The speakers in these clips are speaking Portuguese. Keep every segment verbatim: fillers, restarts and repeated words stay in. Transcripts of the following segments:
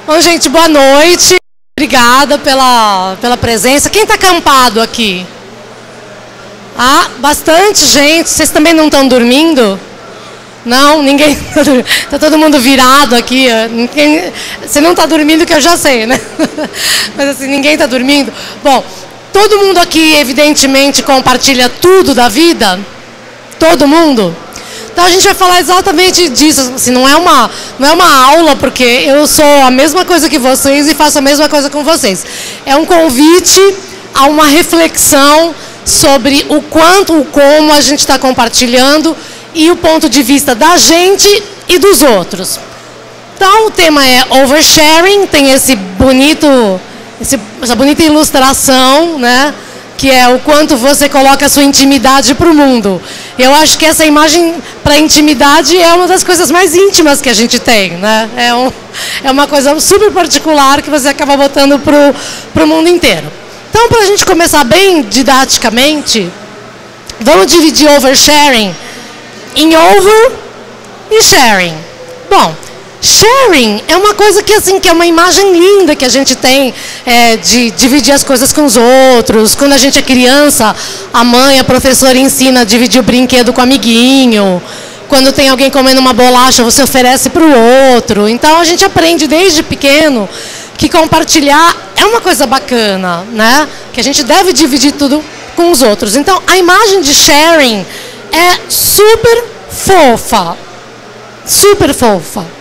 Bom, gente, boa noite. Obrigada pela, pela presença. Quem está acampado aqui? Ah, bastante gente. Vocês também não estão dormindo? Não, ninguém está dormindo. Está todo mundo virado aqui. Ninguém, você não está dormindo, que eu já sei, né? Mas assim, ninguém está dormindo. Bom, todo mundo aqui, evidentemente, compartilha tudo da vida? Todo mundo? Então a gente vai falar exatamente disso, assim, não é uma, não é uma aula, porque eu sou a mesma coisa que vocês e faço a mesma coisa com vocês. É um convite a uma reflexão sobre o quanto, o como a gente está compartilhando e o ponto de vista da gente e dos outros. Então o tema é oversharing, tem esse bonito, esse, essa bonita ilustração, né? Que é o quanto você coloca a sua intimidade para o mundo. Eu acho que essa imagem para a intimidade é uma das coisas mais íntimas que a gente tem, né? É, um, é uma coisa super particular que você acaba botando para o mundo inteiro. Então, para a gente começar bem didaticamente, vamos dividir oversharing em over e sharing. Bom, sharing é uma coisa que, assim, que é uma imagem linda que a gente tem é, de dividir as coisas com os outros. Quando a gente é criança, a mãe, a professora ensina a dividir o brinquedo com o amiguinho. Quando tem alguém comendo uma bolacha, você oferece para o outro. Então a gente aprende desde pequeno que compartilhar é uma coisa bacana, né? Que a gente deve dividir tudo com os outros. Então a imagem de sharing é super fofa. Super fofa.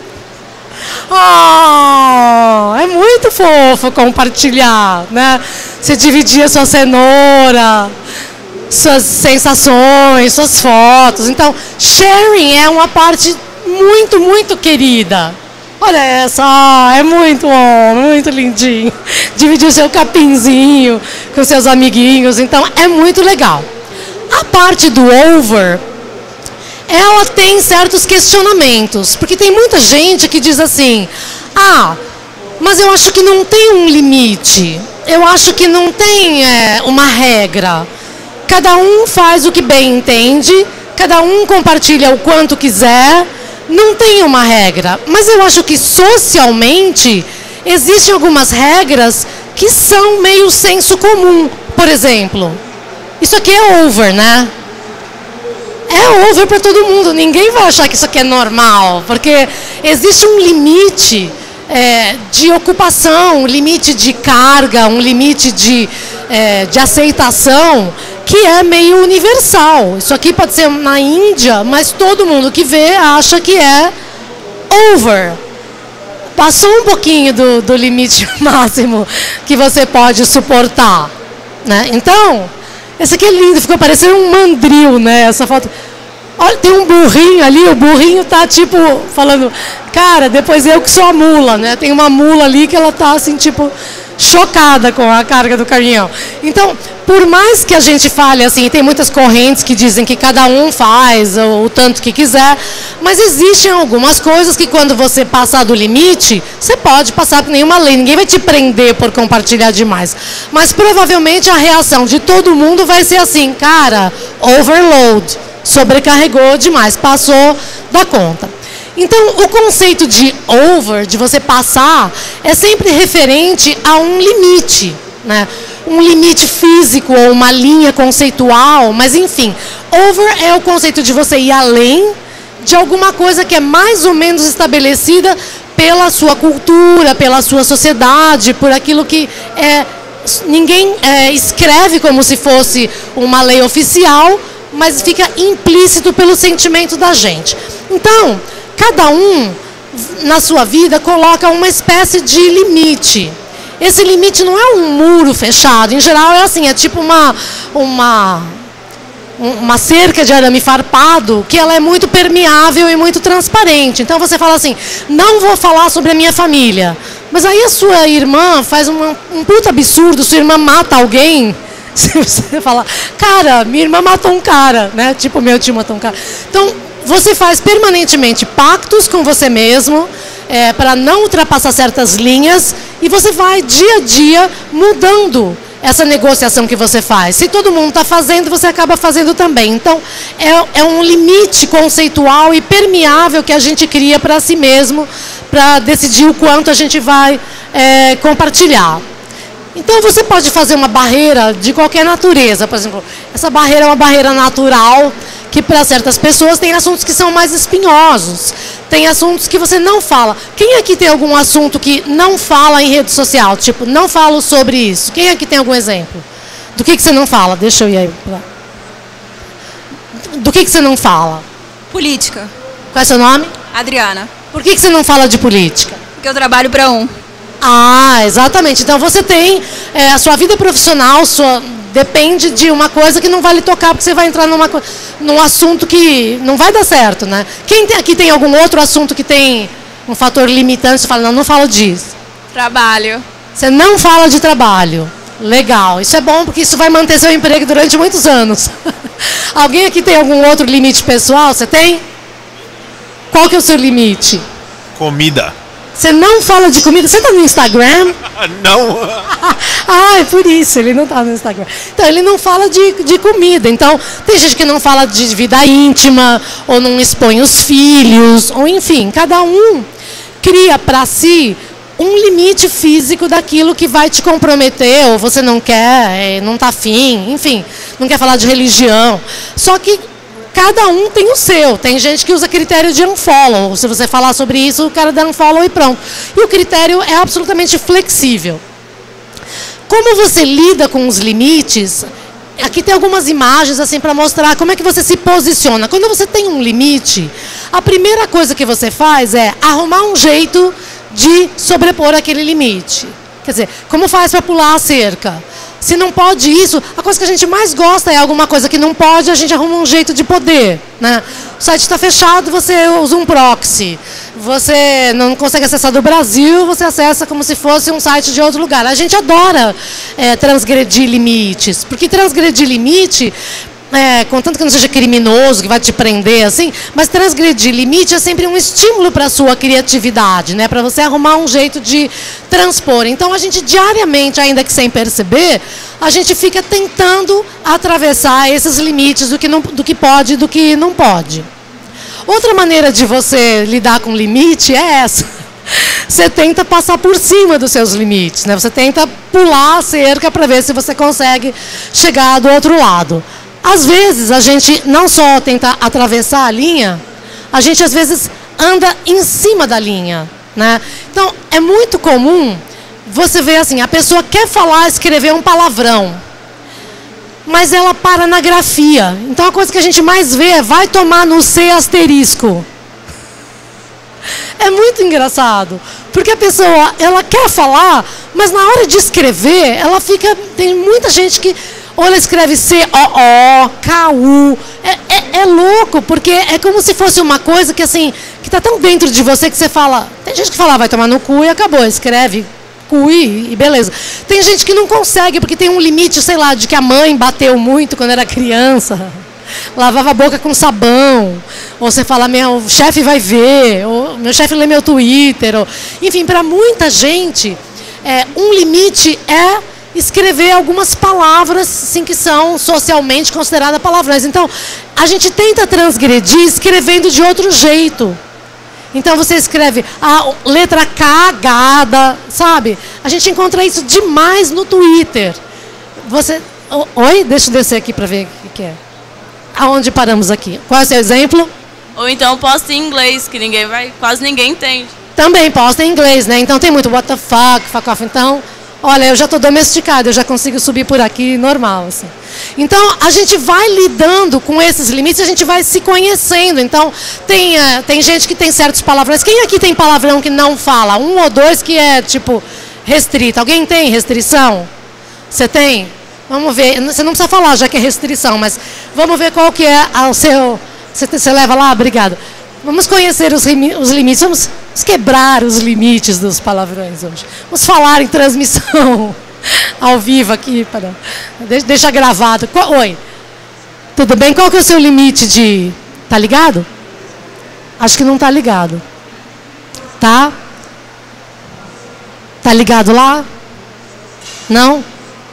Oh, é muito fofo compartilhar, né? Você dividir a sua cenoura, suas sensações, suas fotos. Então, sharing é uma parte muito, muito querida. Olha essa, oh, é muito bom, muito lindinho. Dividir o seu capinzinho com seus amiguinhos, então é muito legal. A parte do over, ela tem certos questionamentos, porque tem muita gente que diz assim, ah, mas eu acho que não tem um limite, eu acho que não tem é, uma regra. Cada um faz o que bem entende, cada um compartilha o quanto quiser, não tem uma regra. Mas eu acho que socialmente existem algumas regras que são meio senso comum. Por exemplo, isso aqui é over, né? É over para todo mundo, ninguém vai achar que isso aqui é normal, porque existe um limite é, de ocupação, um limite de carga, um limite de, é, de aceitação que é meio universal. Isso aqui pode ser na Índia, mas todo mundo que vê acha que é over. Passou um pouquinho do, do limite máximo que você pode suportar, né? Então, esse aqui é lindo, ficou parecendo um mandril, né? Essa foto. Olha, tem um burrinho ali, o burrinho tá tipo falando, cara, depois eu que sou a mula, né? Tem uma mula ali que ela tá assim, tipo, chocada com a carga do caminhão. Então, por mais que a gente fale assim, tem muitas correntes que dizem que cada um faz o, o tanto que quiser, mas existem algumas coisas que quando você passar do limite, você pode passar por nenhuma lei, ninguém vai te prender por compartilhar demais. Mas provavelmente a reação de todo mundo vai ser assim, cara, overload, sobrecarregou demais, passou da conta. Então, o conceito de over, de você passar, é sempre referente a um limite, né? Um limite físico ou uma linha conceitual, mas enfim, over é o conceito de você ir além de alguma coisa que é mais ou menos estabelecida pela sua cultura, pela sua sociedade, por aquilo que é, ninguém é, escreve como se fosse uma lei oficial, mas fica implícito pelo sentimento da gente. Então, cada um, na sua vida, coloca uma espécie de limite. Esse limite não é um muro fechado. Em geral, é assim, é tipo uma, uma, uma cerca de arame farpado, que ela é muito permeável e muito transparente. Então, você fala assim, não vou falar sobre a minha família. Mas aí a sua irmã faz uma, um puta absurdo, sua irmã mata alguém. Você fala, cara, minha irmã matou um cara, né? Tipo, meu tio matou um cara. Então, você faz permanentemente pactos com você mesmo, é, para não ultrapassar certas linhas, e você vai dia a dia mudando essa negociação que você faz. Se todo mundo está fazendo, você acaba fazendo também. Então, é, é um limite conceitual e permeável que a gente cria para si mesmo, para decidir o quanto a gente vai é, compartilhar. Então, você pode fazer uma barreira de qualquer natureza. Por exemplo, essa barreira é uma barreira natural, que para certas pessoas tem assuntos que são mais espinhosos. Tem assuntos que você não fala. Quem aqui tem algum assunto que não fala em rede social? Tipo, não falo sobre isso. Quem aqui tem algum exemplo? Do que, que você não fala? Deixa eu ir aí. Do que, que você não fala? Política. Qual é seu nome? Adriana. Por que, que você não fala de política? Porque eu trabalho para um. Ah, exatamente. Então você tem é, a sua vida profissional, sua, depende de uma coisa que não vai lhe tocar, porque você vai entrar numa, num assunto que não vai dar certo, né? Quem tem, aqui tem algum outro assunto que tem um fator limitante, você fala, não, não falo disso. Trabalho. Você não fala de trabalho. Legal. Isso é bom, porque isso vai manter seu emprego durante muitos anos. Alguém aqui tem algum outro limite pessoal? Você tem? Qual que é o seu limite? Comida. Você não fala de comida? Você está no Instagram? Não. Ah, é por isso, ele não está no Instagram. Então, ele não fala de, de comida. Então, tem gente que não fala de vida íntima, ou não expõe os filhos, ou enfim, cada um cria para si um limite físico daquilo que vai te comprometer, ou você não quer, não está afim, enfim, não quer falar de religião. Só que cada um tem o seu. Tem gente que usa critério de unfollow. Se você falar sobre isso, o cara dá unfollow e pronto. E o critério é absolutamente flexível. Como você lida com os limites? Aqui tem algumas imagens assim para mostrar como é que você se posiciona. Quando você tem um limite, a primeira coisa que você faz é arrumar um jeito de sobrepor aquele limite. Quer dizer, como faz para pular a cerca? Se não pode isso, a coisa que a gente mais gosta é alguma coisa que não pode, a gente arruma um jeito de poder, né? O site está fechado, você usa um proxy. Você não consegue acessar do Brasil, você acessa como se fosse um site de outro lugar. A gente adora é, transgredir limites, porque transgredir limite, é, contanto que não seja criminoso, que vai te prender, assim, mas transgredir limite é sempre um estímulo para a sua criatividade, né? Para você arrumar um jeito de transpor. Então, a gente diariamente, ainda que sem perceber, a gente fica tentando atravessar esses limites do que, não, do que pode e do que não pode. Outra maneira de você lidar com limite é essa. Você tenta passar por cima dos seus limites, né? Você tenta pular a cerca para ver se você consegue chegar do outro lado. Às vezes, a gente não só tenta atravessar a linha, a gente, às vezes, anda em cima da linha, né? Então, é muito comum você ver assim, a pessoa quer falar, escrever um palavrão, mas ela para na grafia. Então, a coisa que a gente mais vê é vai tomar no C asterisco. É muito engraçado, porque a pessoa, ela quer falar, mas na hora de escrever, ela fica... Tem muita gente que... Ou ela escreve C O O, K U. É, é, é louco, porque é como se fosse uma coisa que assim, que está tão dentro de você que você fala... Tem gente que fala, vai tomar no cu e acabou, escreve cu e, e beleza. Tem gente que não consegue, porque tem um limite, sei lá, de que a mãe bateu muito quando era criança. Lavava a boca com sabão. Ou você fala, meu chefe vai ver. Ou meu chefe lê meu Twitter. Ou, enfim, para muita gente, é, um limite é... escrever algumas palavras assim, que são socialmente consideradas palavrões. Então, a gente tenta transgredir escrevendo de outro jeito. Então, você escreve a letra cagada, sabe? A gente encontra isso demais no Twitter. Você... Oi? Deixa eu descer aqui para ver o que, que é. Aonde paramos aqui? Qual é o seu exemplo? Ou então posta em inglês, que ninguém vai, quase ninguém entende. Também posta em inglês, né? Então, tem muito what the fuck, fuck off. Então... Olha, eu já estou domesticada, eu já consigo subir por aqui normal. Assim. Então, a gente vai lidando com esses limites, a gente vai se conhecendo. Então, tem, uh, tem gente que tem certos palavrões. Quem aqui tem palavrão que não fala? Um ou dois que é, tipo, restrito. Alguém tem restrição? Você tem? Vamos ver. Você não precisa falar, já que é restrição, mas vamos ver qual que é o seu... Você, você leva lá? Obrigado. Vamos conhecer os, os limites, vamos quebrar os limites dos palavrões hoje. Vamos falar em transmissão ao vivo aqui. Para, deixa, deixa gravado. Qual, oi, tudo bem? Qual que é o seu limite de... Tá ligado? Acho que não tá ligado. Tá? Tá ligado lá? Não?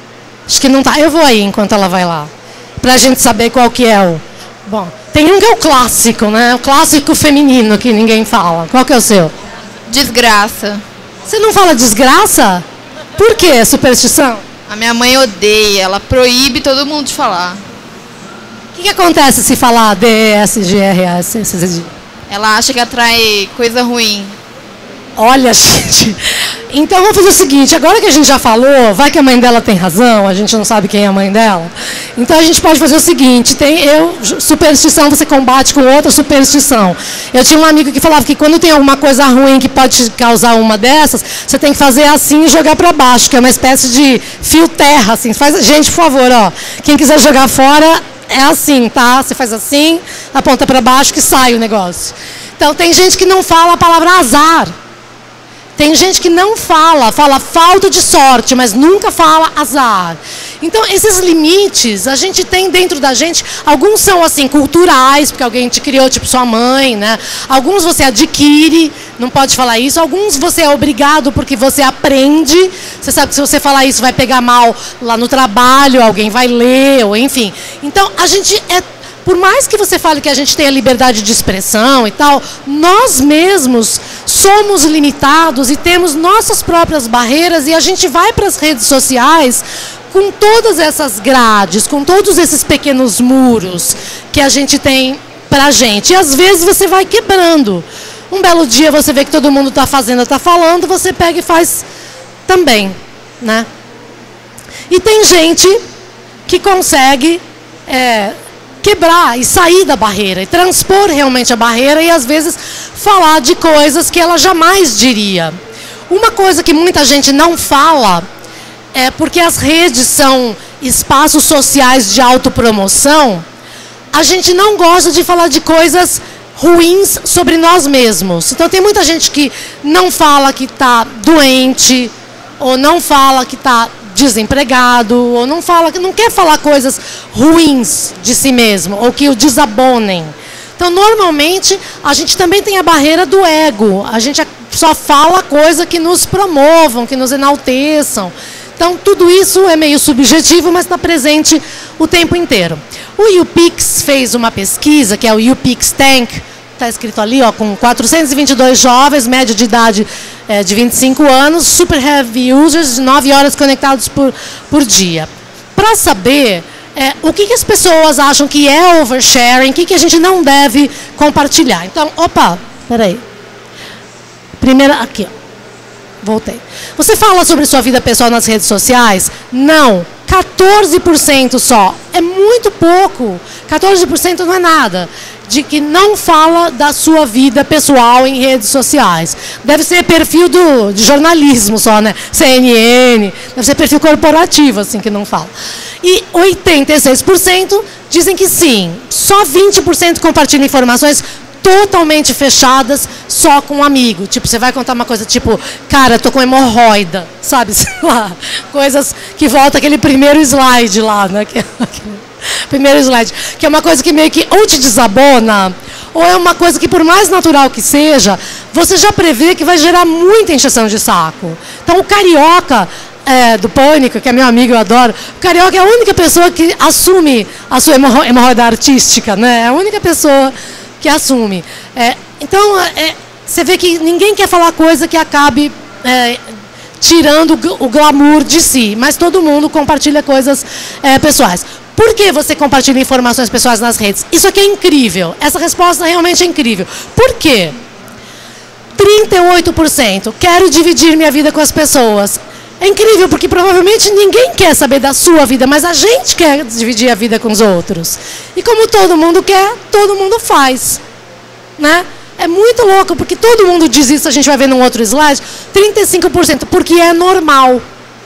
Acho que não tá. Eu vou aí enquanto ela vai lá. Pra gente saber qual que é o... Bom, tem um que é o clássico, né? O clássico feminino que ninguém fala. Qual que é o seu? Desgraça. Você não fala desgraça? Por quê? Superstição? A minha mãe odeia, ela proíbe todo mundo de falar. O que, que acontece se falar D, E, S, G, R, A, S, C, D? Ela acha que atrai coisa ruim. Olha, gente... Então vamos fazer o seguinte, agora que a gente já falou, vai que a mãe dela tem razão, a gente não sabe quem é a mãe dela. Então a gente pode fazer o seguinte, tem eu, superstição você combate com outra superstição. Eu tinha um amigo que falava que quando tem alguma coisa ruim que pode causar uma dessas, você tem que fazer assim e jogar para baixo, que é uma espécie de fio terra, assim. Faz, gente, por favor, ó, quem quiser jogar fora é assim, tá? Você faz assim, aponta para baixo que sai o negócio. Então tem gente que não fala a palavra azar. Tem gente que não fala, fala falta de sorte, mas nunca fala azar. Então, esses limites, a gente tem dentro da gente, alguns são assim, culturais, porque alguém te criou, tipo sua mãe, né? Alguns você adquire, não pode falar isso. Alguns você é obrigado porque você aprende. Você sabe que se você falar isso vai pegar mal lá no trabalho, alguém vai ler, ou enfim. Então, a gente é... Por mais que você fale que a gente tenha liberdade de expressão e tal, nós mesmos somos limitados e temos nossas próprias barreiras e a gente vai para as redes sociais com todas essas grades, com todos esses pequenos muros que a gente tem para a gente. E às vezes você vai quebrando. Um belo dia você vê que todo mundo está fazendo, está falando, você pega e faz também, né? E tem gente que consegue... É, quebrar e sair da barreira, e transpor realmente a barreira e às vezes falar de coisas que ela jamais diria. Uma coisa que muita gente não fala é porque as redes são espaços sociais de autopromoção, a gente não gosta de falar de coisas ruins sobre nós mesmos. Então tem muita gente que não fala que está doente, ou não fala que está desempregado, ou não fala, não quer falar coisas ruins de si mesmo, ou que o desabonem. Então, normalmente, a gente também tem a barreira do ego. A gente só fala coisa que nos promovam, que nos enalteçam. Então, tudo isso é meio subjetivo, mas está presente o tempo inteiro. O YouPix fez uma pesquisa, que é o YouPix Tank, está escrito ali, ó, com quatrocentos e vinte e dois jovens, média de idade é, de vinte e cinco anos, super heavy users, de nove horas conectados por, por dia. Para saber é, o que, que as pessoas acham que é oversharing, o que, que a gente não deve compartilhar. Então, opa, peraí. Primeira, aqui, ó. Voltei. Você fala sobre sua vida pessoal nas redes sociais? Não. quatorze por cento só. É muito pouco. quatorze por cento não é nada. De que não fala da sua vida pessoal em redes sociais. Deve ser perfil do, de jornalismo só, né? C N N. Deve ser perfil corporativo, assim, que não fala. E oitenta e seis por cento dizem que sim. Só vinte por cento compartilham informações totalmente fechadas, só com um amigo. Tipo, você vai contar uma coisa tipo, cara, tô com hemorroida, sabe? Sei lá, coisas que volta aquele primeiro slide lá, né? Que, primeiro slide, que é uma coisa que meio que ou te desabona, ou é uma coisa que, por mais natural que seja, você já prevê que vai gerar muita encheção de saco. Então, o carioca é, do Pânico, que é meu amigo, eu adoro, o carioca é a única pessoa que assume a sua hemorro hemorroida artística, né? É a única pessoa que assume. É, então, é, você vê que ninguém quer falar coisa que acabe é, tirando o glamour de si, mas todo mundo compartilha coisas é, pessoais. Por que você compartilha informações pessoais nas redes? Isso aqui é incrível. Essa resposta realmente é incrível. Por quê? trinta e oito por cento. Quero dividir minha vida com as pessoas. É incrível, porque provavelmente ninguém quer saber da sua vida, mas a gente quer dividir a vida com os outros. E como todo mundo quer, todo mundo faz. Né? É muito louco, porque todo mundo diz isso, a gente vai ver num outro slide, trinta e cinco por cento, porque é normal.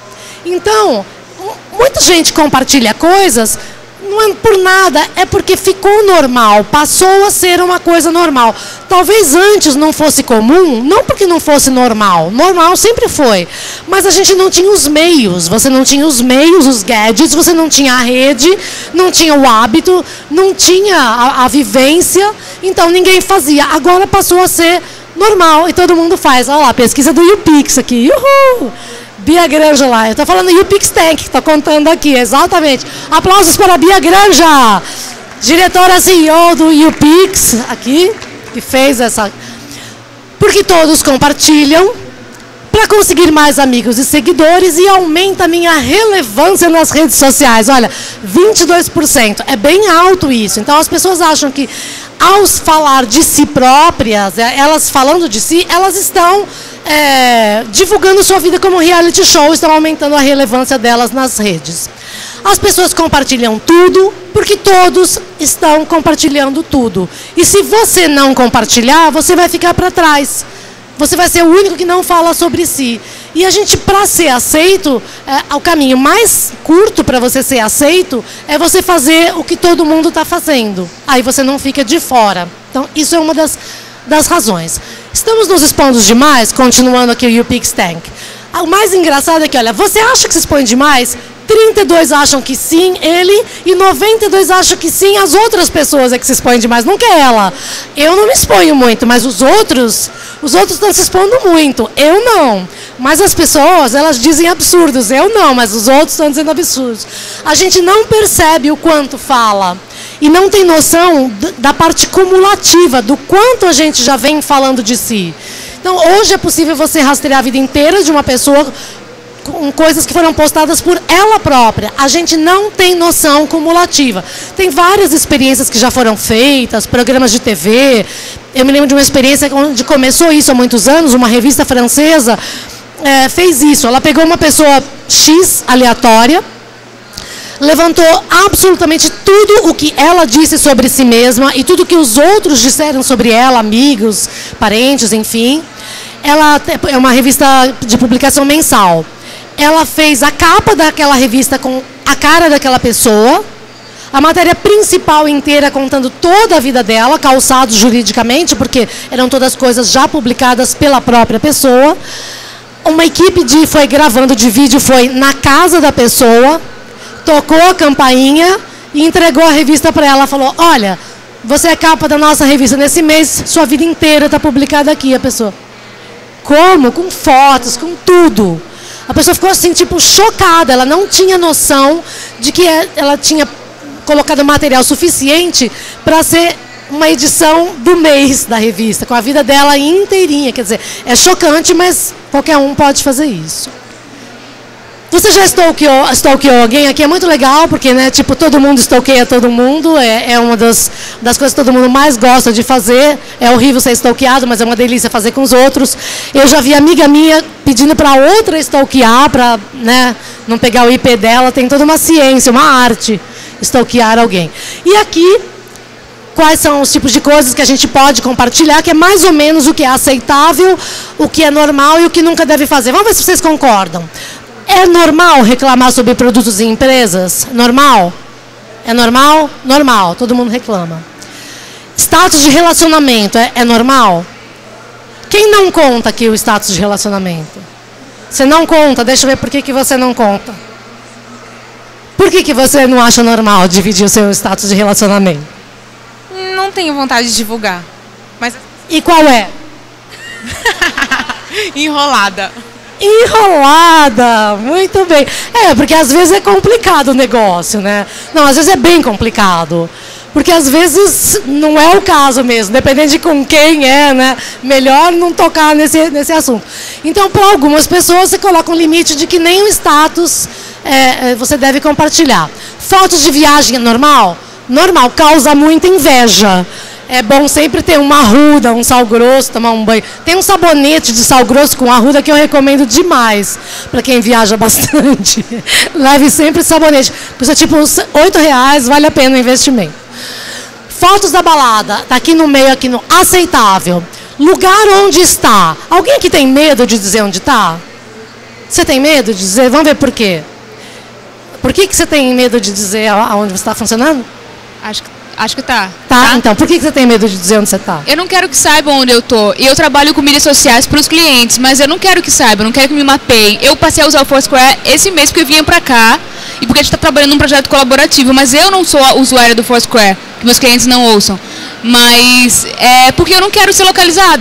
Então, muita gente compartilha coisas, não é por nada, é porque ficou normal, passou a ser uma coisa normal. Talvez antes não fosse comum, não porque não fosse normal, normal sempre foi, mas a gente não tinha os meios, você não tinha os meios, os gadgets, você não tinha a rede, não tinha o hábito, não tinha a, a vivência, então ninguém fazia. Agora passou a ser Normal, e todo mundo faz. Olha lá, pesquisa do YouPix aqui. Uhul! Bia Granja lá. Eu estou falando YouPix Tank, que estou contando aqui, exatamente. Aplausos para a Bia Granja, diretora C E O do YouPix, aqui, que fez essa... Porque todos compartilham para conseguir mais amigos e seguidores e aumenta a minha relevância nas redes sociais. Olha, vinte e dois por cento. É bem alto isso. Então, as pessoas acham que, ao falar de si próprias, elas falando de si, elas estão é, divulgando sua vida como reality show, estão aumentando a relevância delas nas redes. As pessoas compartilham tudo, porque todos estão compartilhando tudo. E se você não compartilhar, você vai ficar para trás. Você vai ser o único que não fala sobre si. E a gente, para ser aceito, é, o caminho mais curto para você ser aceito é você fazer o que todo mundo está fazendo. Aí você não fica de fora. Então, isso é uma das, das razões. Estamos nos expondo demais, continuando aqui o YouPix Tank. O mais engraçado é que, olha, você acha que se expõe demais? trinta e dois acham que sim, ele, e noventa e dois acham que sim, as outras pessoas é que se expõem demais, nunca é ela. Eu não me exponho muito, mas os outros, os outros estão se expondo muito, eu não. Mas as pessoas, elas dizem absurdos, eu não, mas os outros estão dizendo absurdos. A gente não percebe o quanto fala, e não tem noção da parte cumulativa, do quanto a gente já vem falando de si. Então, hoje é possível você rastrear a vida inteira de uma pessoa com coisas que foram postadas por ela própria. A gente não tem noção cumulativa. Tem várias experiências que já foram feitas, programas de T V. Eu me lembro de uma experiência onde começou isso há muitos anos, uma revista francesa é, fez isso. Ela pegou uma pessoa X, aleatória, levantou absolutamente tudo o que ela disse sobre si mesma e tudo o que os outros disseram sobre ela, amigos, parentes, enfim. Ela é uma revista de publicação mensal. Ela fez a capa daquela revista com a cara daquela pessoa, a matéria principal inteira contando toda a vida dela, calçados juridicamente, porque eram todas coisas já publicadas pela própria pessoa. Uma equipe de, foi gravando de vídeo, foi na casa da pessoa, tocou a campainha e entregou a revista para ela. Falou, olha, você é capa da nossa revista nesse mês, sua vida inteira está publicada aqui. A pessoa, como? Com fotos, com tudo. A pessoa ficou assim, tipo, chocada. Ela não tinha noção de que ela tinha colocado material suficiente para ser uma edição do mês da revista, com a vida dela inteirinha. Quer dizer, é chocante, mas qualquer um pode fazer isso. Você já stalkeou, stalkeou alguém aqui? É muito legal, porque, né, tipo, todo mundo stalkeia todo mundo. É, é uma das, das coisas que todo mundo mais gosta de fazer. É horrível ser stalkeado, mas é uma delícia fazer com os outros. Eu já vi amiga minha pedindo para outra stalkear, para, né, não pegar o I P dela. Tem toda uma ciência, uma arte, stalkear alguém. E aqui, quais são os tipos de coisas que a gente pode compartilhar, que é mais ou menos o que é aceitável, o que é normal e o que nunca deve fazer. Vamos ver se vocês concordam. É normal reclamar sobre produtos e empresas? Normal? É normal? Normal, todo mundo reclama. Status de relacionamento, é, é normal? Quem não conta aqui o status de relacionamento? Você não conta, deixa eu ver por que, que você não conta. Por que, que você não acha normal dividir o seu status de relacionamento? Não tenho vontade de divulgar. Mas... E qual é? Enrolada. Enrolada, muito bem. É, porque às vezes é complicado o negócio, né? Não, às vezes é bem complicado. Porque às vezes não é o caso mesmo, dependendo de com quem é, né? Melhor não tocar nesse, nesse assunto. Então, para algumas pessoas, você coloca um limite de que nem o status é, você deve compartilhar. Fotos de viagem é normal? Normal, causa muita inveja. É bom sempre ter uma arruda, um sal grosso, tomar um banho. Tem um sabonete de sal grosso com arruda que eu recomendo demais para quem viaja bastante. Leve sempre sabonete. Custa tipo uns oito reais, vale a pena o investimento. Fotos da balada, tá aqui no meio, aqui no aceitável. Lugar onde está. Alguém aqui tem medo de dizer onde está? Você tem medo de dizer? Vamos ver por quê. Por que, que você tem medo de dizer aonde você está funcionando? Acho que Acho que tá. Tá, tá? Então, por que você tem medo de dizer onde você tá? Eu não quero que saibam onde eu tô. E eu trabalho com mídias sociais para os clientes, mas eu não quero que saibam, não quero que me mapeiem. Eu passei a usar o Foursquare esse mês porque eu vinha pra cá e porque a gente tá trabalhando num projeto colaborativo, mas eu não sou a usuária do Foursquare, que meus clientes não ouçam. Mas é porque eu não quero ser localizada.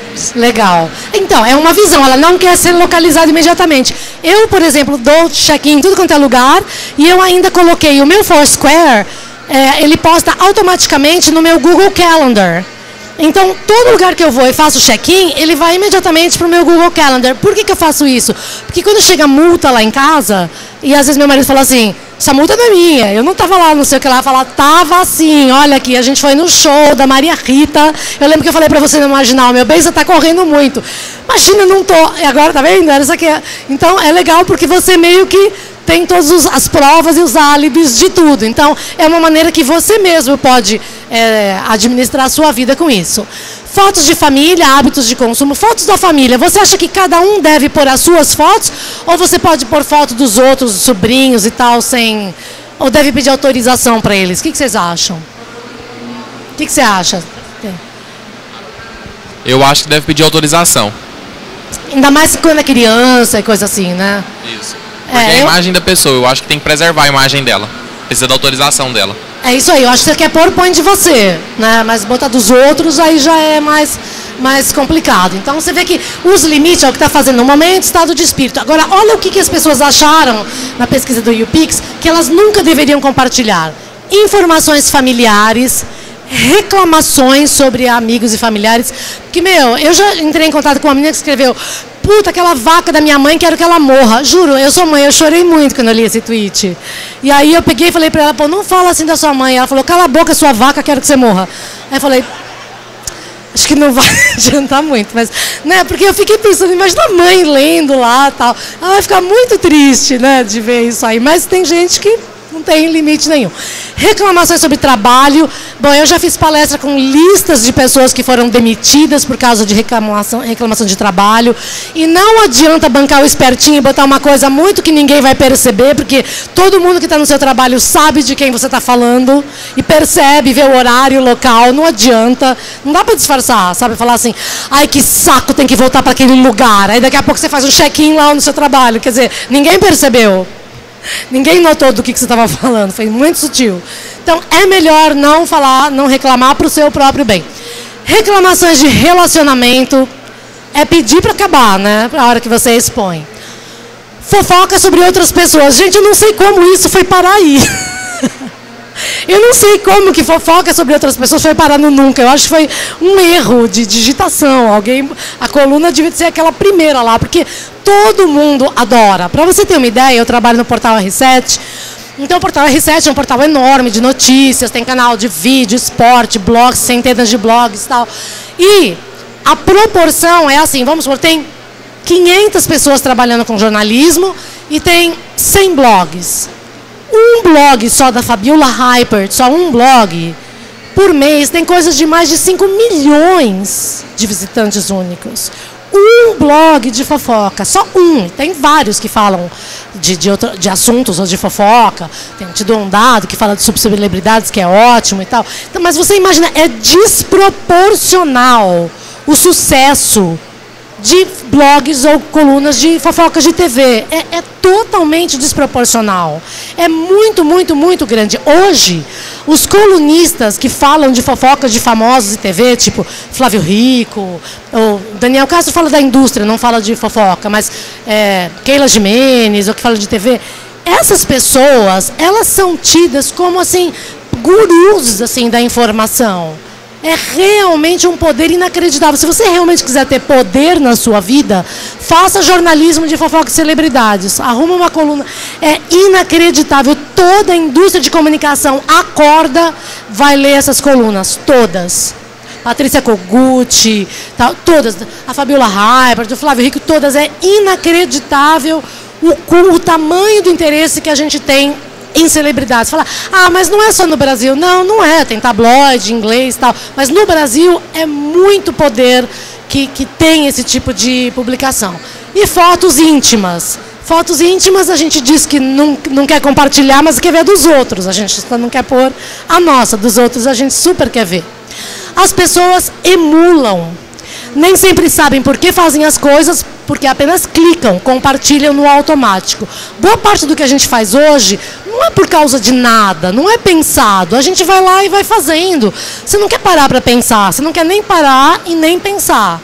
Legal. Então, é uma visão, ela não quer ser localizada imediatamente. Eu, por exemplo, dou check-in em tudo quanto é lugar e eu ainda coloquei o meu Foursquare, é, ele posta automaticamente no meu Google Calendar. Então, todo lugar que eu vou e faço check-in, ele vai imediatamente para o meu Google Calendar. Por que que eu faço isso? Porque quando chega multa lá em casa, e às vezes meu marido fala assim, essa multa não é minha, eu não estava lá, não sei o que lá, falar, tava assim, olha aqui, a gente foi no show da Maria Rita, eu lembro que eu falei para você no Marginal, meu bem, você está correndo muito. Imagina, eu não tô, e agora, tá vendo? Era isso aqui. Então, é legal porque você meio que tem todas as provas e os álibis de tudo. Então, é uma maneira que você mesmo pode é, administrar a sua vida com isso. Fotos de família, hábitos de consumo, fotos da família. Você acha que cada um deve pôr as suas fotos? Ou você pode pôr foto dos outros, dos sobrinhos e tal, sem... Ou deve pedir autorização para eles? O que, que vocês acham? O que, que você acha? Eu acho que deve pedir autorização. Ainda mais quando é criança e coisa assim, né? Isso. Porque É, é a eu- imagem da pessoa, eu acho que tem que preservar a imagem dela. Precisa da autorização dela. É isso aí, eu acho que você quer pôr, põe de você, né? Mas botar dos outros aí já é mais, mais complicado. Então você vê que os limites é o que está fazendo no momento, estado de espírito. Agora, olha o que, que as pessoas acharam na pesquisa do YouPix, que elas nunca deveriam compartilhar. Informações familiares, reclamações sobre amigos e familiares. Porque, meu, eu já entrei em contato com uma menina que escreveu, puta, aquela vaca da minha mãe, quero que ela morra. Juro, eu sou mãe, eu chorei muito quando eu li esse tweet. E aí eu peguei e falei pra ela, pô, não fala assim da sua mãe. Ela falou, cala a boca, sua vaca, quero que você morra. Aí eu falei, acho que não vai adiantar muito, mas, né, porque eu fiquei pensando, imagina a mãe lendo lá e tal. Ela vai ficar muito triste, né, de ver isso aí. Mas tem gente que não tem limite nenhum. Reclamações sobre trabalho. Bom, eu já fiz palestra com listas de pessoas que foram demitidas por causa de reclamação, reclamação de trabalho. E não adianta bancar o espertinho e botar uma coisa muito que ninguém vai perceber, porque todo mundo que está no seu trabalho sabe de quem você está falando e percebe, vê o horário, o local. Não adianta. Não dá para disfarçar, sabe? Falar assim, ai, que saco, tem que voltar para aquele lugar. Aí daqui a pouco você faz um check-in lá no seu trabalho. Quer dizer, ninguém percebeu. Ninguém notou do que, que você estava falando, foi muito sutil. Então, é melhor não falar, não reclamar para o seu próprio bem. Reclamações de relacionamento é pedir para acabar, né? Para a hora que você expõe. Fofoca sobre outras pessoas. Gente, eu não sei como isso foi parar aí. Eu não sei como que fofoca sobre outras pessoas foi parar no nunca. Eu acho que foi um erro de digitação. Alguém, a coluna devia ser aquela primeira lá, porque todo mundo adora. Para você ter uma ideia, eu trabalho no portal R sete. Então o portal R sete é um portal enorme de notícias, tem canal de vídeo, esporte, blogs, centenas de blogs e tal. E a proporção é assim, vamos supor, tem quinhentas pessoas trabalhando com jornalismo e tem cem blogs. Um blog só da Fabiola Hypert, só um blog, por mês tem coisas de mais de cinco milhões de visitantes únicos. Um blog de fofoca, só um. Tem vários que falam de, de, outro, de assuntos ou de fofoca. Tem o Te Dou um Dado que fala de subcelebridades, que é ótimo e tal. Então, mas você imagina, é desproporcional o sucesso de blogs ou colunas de fofocas de T V. É, é totalmente desproporcional. É muito, muito, muito grande. Hoje, os colunistas que falam de fofocas de famosos de T V, tipo Flávio Rico, ou Daniel Castro fala da indústria, não fala de fofoca, mas é, Keila Gimenez, ou que fala de T V, essas pessoas, elas são tidas como, assim, gurus, assim, da informação. É realmente um poder inacreditável. Se você realmente quiser ter poder na sua vida, faça jornalismo de fofoca e celebridades. Arruma uma coluna. É inacreditável. Toda a indústria de comunicação acorda, vai ler essas colunas. Todas. Patrícia Kogut, tá, todas. A Fabiola Hypert, o Flávio Rico, todas. É inacreditável o, o tamanho do interesse que a gente tem em celebridades. Falar, ah, mas não é só no Brasil. Não, não é. Tem tabloide, inglês e tal. Mas no Brasil é muito poder que, que tem esse tipo de publicação. E fotos íntimas. Fotos íntimas a gente diz que não, não quer compartilhar, mas quer ver dos outros. A gente só não quer pôr a nossa. Dos outros a gente super quer ver. As pessoas emulam. Nem sempre sabem por que fazem as coisas, porque apenas clicam, compartilham no automático. Boa parte do que a gente faz hoje não é por causa de nada, não é pensado. A gente vai lá e vai fazendo. Você não quer parar para pensar, você não quer nem parar e nem pensar.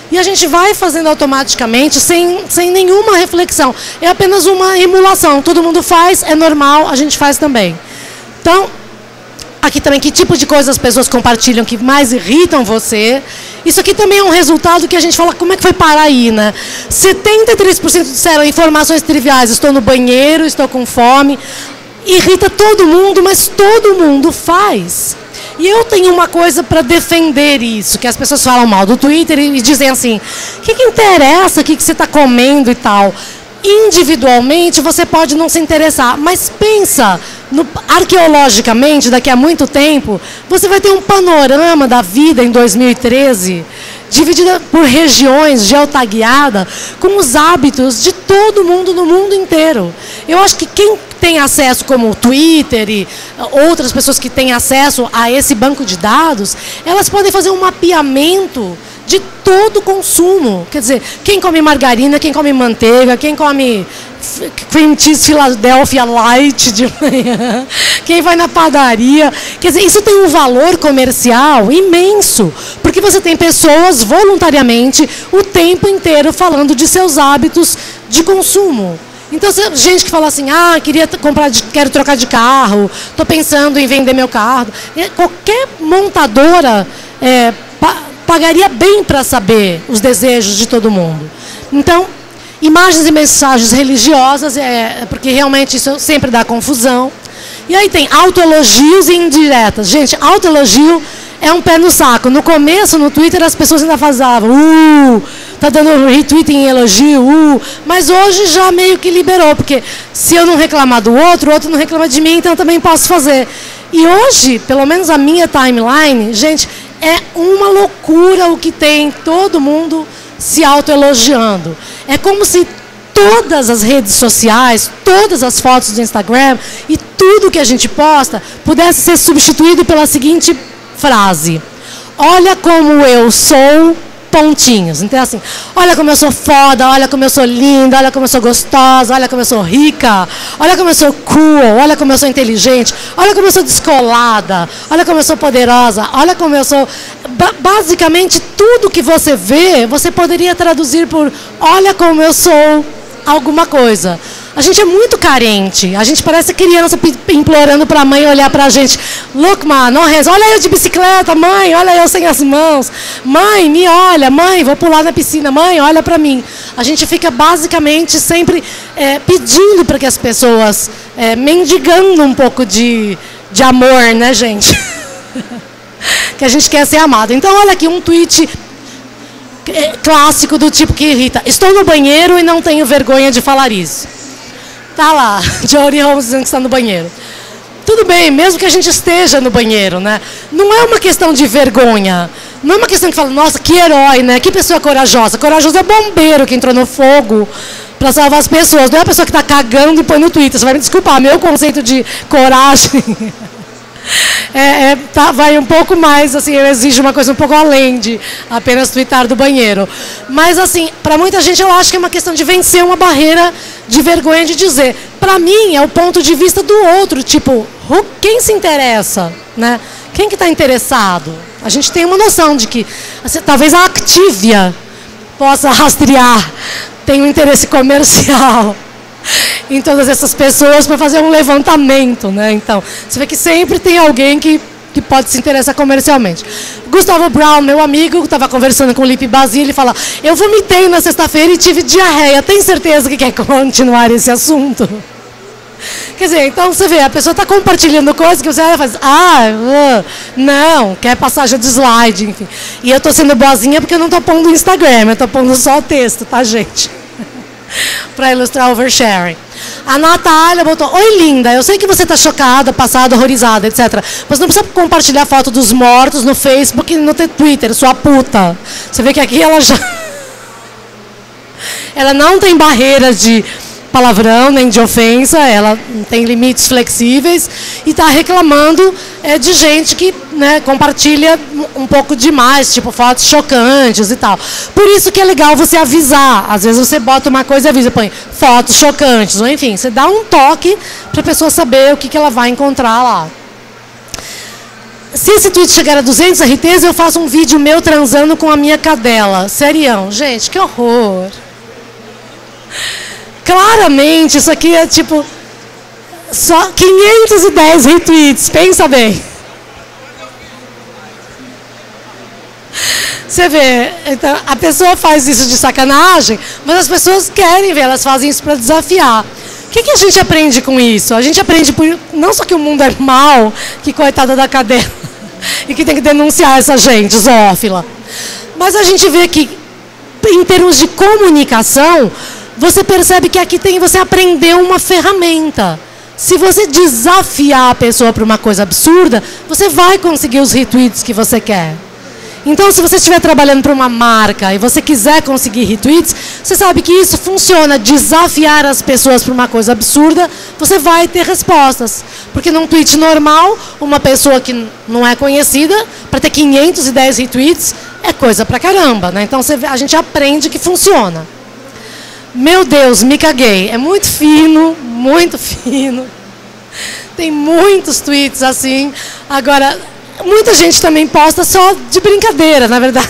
E a gente vai fazendo automaticamente, sem, sem nenhuma reflexão. É apenas uma emulação. Todo mundo faz, é normal, a gente faz também. Então, aqui também, que tipo de coisas as pessoas compartilham que mais irritam você. Isso aqui também é um resultado que a gente fala, como é que foi parar aí, né? setenta e três por cento disseram informações triviais, estou no banheiro, estou com fome. Irrita todo mundo, mas todo mundo faz. E eu tenho uma coisa para defender isso, que as pessoas falam mal do Twitter e dizem assim, o que, que interessa, o que, que você está comendo e tal. Individualmente você pode não se interessar, mas pensa, no, arqueologicamente, daqui a muito tempo, você vai ter um panorama da vida em dois mil e treze, dividida por regiões, geotagueada, com os hábitos de todo mundo no mundo inteiro. Eu acho que quem tem acesso, como o Twitter e outras pessoas que têm acesso a esse banco de dados, elas podem fazer um mapeamento de todo o consumo. Quer dizer, quem come margarina, quem come manteiga, quem come cream cheese Philadelphia Light de manhã, quem vai na padaria. Quer dizer, isso tem um valor comercial imenso, porque você tem pessoas voluntariamente o tempo inteiro falando de seus hábitos de consumo. Então, gente que fala assim, ah, queria comprar, de, quero trocar de carro, estou pensando em vender meu carro. Qualquer montadora é, pa, pagaria bem para saber os desejos de todo mundo. Então, imagens e mensagens religiosas, é, porque realmente isso sempre dá confusão. E aí tem autoelogios e indiretas. Gente, autoelogio é um pé no saco. No começo, no Twitter, as pessoas ainda falavam, uh, tá dando retweet em elogio, uh, mas hoje já meio que liberou, porque se eu não reclamar do outro, o outro não reclama de mim, então eu também posso fazer. E hoje, pelo menos a minha timeline, gente, é uma loucura o que tem todo mundo se autoelogiando. É como se todas as redes sociais, todas as fotos do Instagram e tudo que a gente posta pudesse ser substituído pela seguinte frase: olha como eu sou, pontinhos. Então, assim, olha como eu sou foda, olha como eu sou linda, olha como eu sou gostosa, olha como eu sou rica, olha como eu sou cool, olha como eu sou inteligente, olha como eu sou descolada, olha como eu sou poderosa, olha como eu sou... Ba- basicamente, tudo que você vê, você poderia traduzir por olha como eu sou alguma coisa. A gente é muito carente. A gente parece criança implorando para a mãe olhar para a gente. Look, man, olha eu de bicicleta, mãe, olha eu sem as mãos. Mãe, me olha, mãe, vou pular na piscina. Mãe, olha para mim. A gente fica basicamente sempre é, pedindo para que as pessoas, é, mendigando um pouco de, de amor, né, gente? Que a gente quer ser amado. Então, olha aqui um tweet clássico do tipo que irrita. Estou no banheiro e não tenho vergonha de falar isso. Tá lá, Jody Holmes dizendo que está no banheiro. Tudo bem, mesmo que a gente esteja no banheiro, né? Não é uma questão de vergonha. Não é uma questão que fala, nossa, que herói, né? Que pessoa corajosa. Corajoso é bombeiro que entrou no fogo para salvar as pessoas. Não é a pessoa que está cagando e põe no Twitter. Você vai me desculpar, meu conceito de coragem é, é, tá, vai um pouco mais, assim, exige uma coisa um pouco além de apenas twittar do banheiro. Mas, assim, para muita gente eu acho que é uma questão de vencer uma barreira de vergonha de dizer. Para mim, é o ponto de vista do outro, tipo, quem se interessa, né? Quem que está interessado? A gente tem uma noção de que, assim, talvez a Activia possa rastrear, tem um interesse comercial em todas essas pessoas para fazer um levantamento, né? Então, você vê que sempre tem alguém que, que pode se interessar comercialmente. Gustavo Brown, meu amigo, estava conversando com o Lipe Basile, ele fala, eu vomitei na sexta-feira e tive diarreia, tem certeza que quer continuar esse assunto? Quer dizer, então você vê, a pessoa está compartilhando coisas que você olha e faz, ah, uh, não, quer passagem de slide, enfim. E eu estou sendo boazinha porque eu não estou pondo o Instagram, eu estou pondo só o texto, tá, gente? Para ilustrar o oversharing. A Natália botou, oi linda, eu sei que você está chocada, passada, horrorizada, etcétera. Mas não precisa compartilhar foto dos mortos no Facebook e no Twitter, sua puta. Você vê que aqui ela já... ela não tem barreiras de palavrão, nem de ofensa, ela tem limites flexíveis e está reclamando é, de gente que, né, compartilha um pouco demais, tipo fotos chocantes e tal. Por isso que é legal você avisar. Às vezes você bota uma coisa e avisa, põe fotos chocantes, ou enfim, você dá um toque para a pessoa saber o que, que ela vai encontrar lá. se esse tweet chegar a duzentos R Ts, eu faço um vídeo meu transando com a minha cadela. Serião. Gente, que horror. Claramente, isso aqui é tipo... Só quinhentos e dez retweets. Pensa bem. Você vê, então, a pessoa faz isso de sacanagem, mas as pessoas querem ver, elas fazem isso para desafiar. O que, que a gente aprende com isso? A gente aprende por, não só que o mundo é mau, que coitada da cadela, e que tem que denunciar essa gente, zoófila. Mas a gente vê que, em termos de comunicação, você percebe que aqui tem, você aprendeu uma ferramenta. Se você desafiar a pessoa para uma coisa absurda, você vai conseguir os retweets que você quer. Então, se você estiver trabalhando para uma marca e você quiser conseguir retweets, você sabe que isso funciona, desafiar as pessoas para uma coisa absurda, você vai ter respostas. Porque num tweet normal, uma pessoa que não é conhecida, para ter quinhentos e dez retweets, é coisa pra caramba, né? Então, você, a gente aprende que funciona. Meu Deus, me caguei. É muito fino, muito fino. Tem muitos tweets assim. Agora... Muita gente também posta só de brincadeira, na verdade.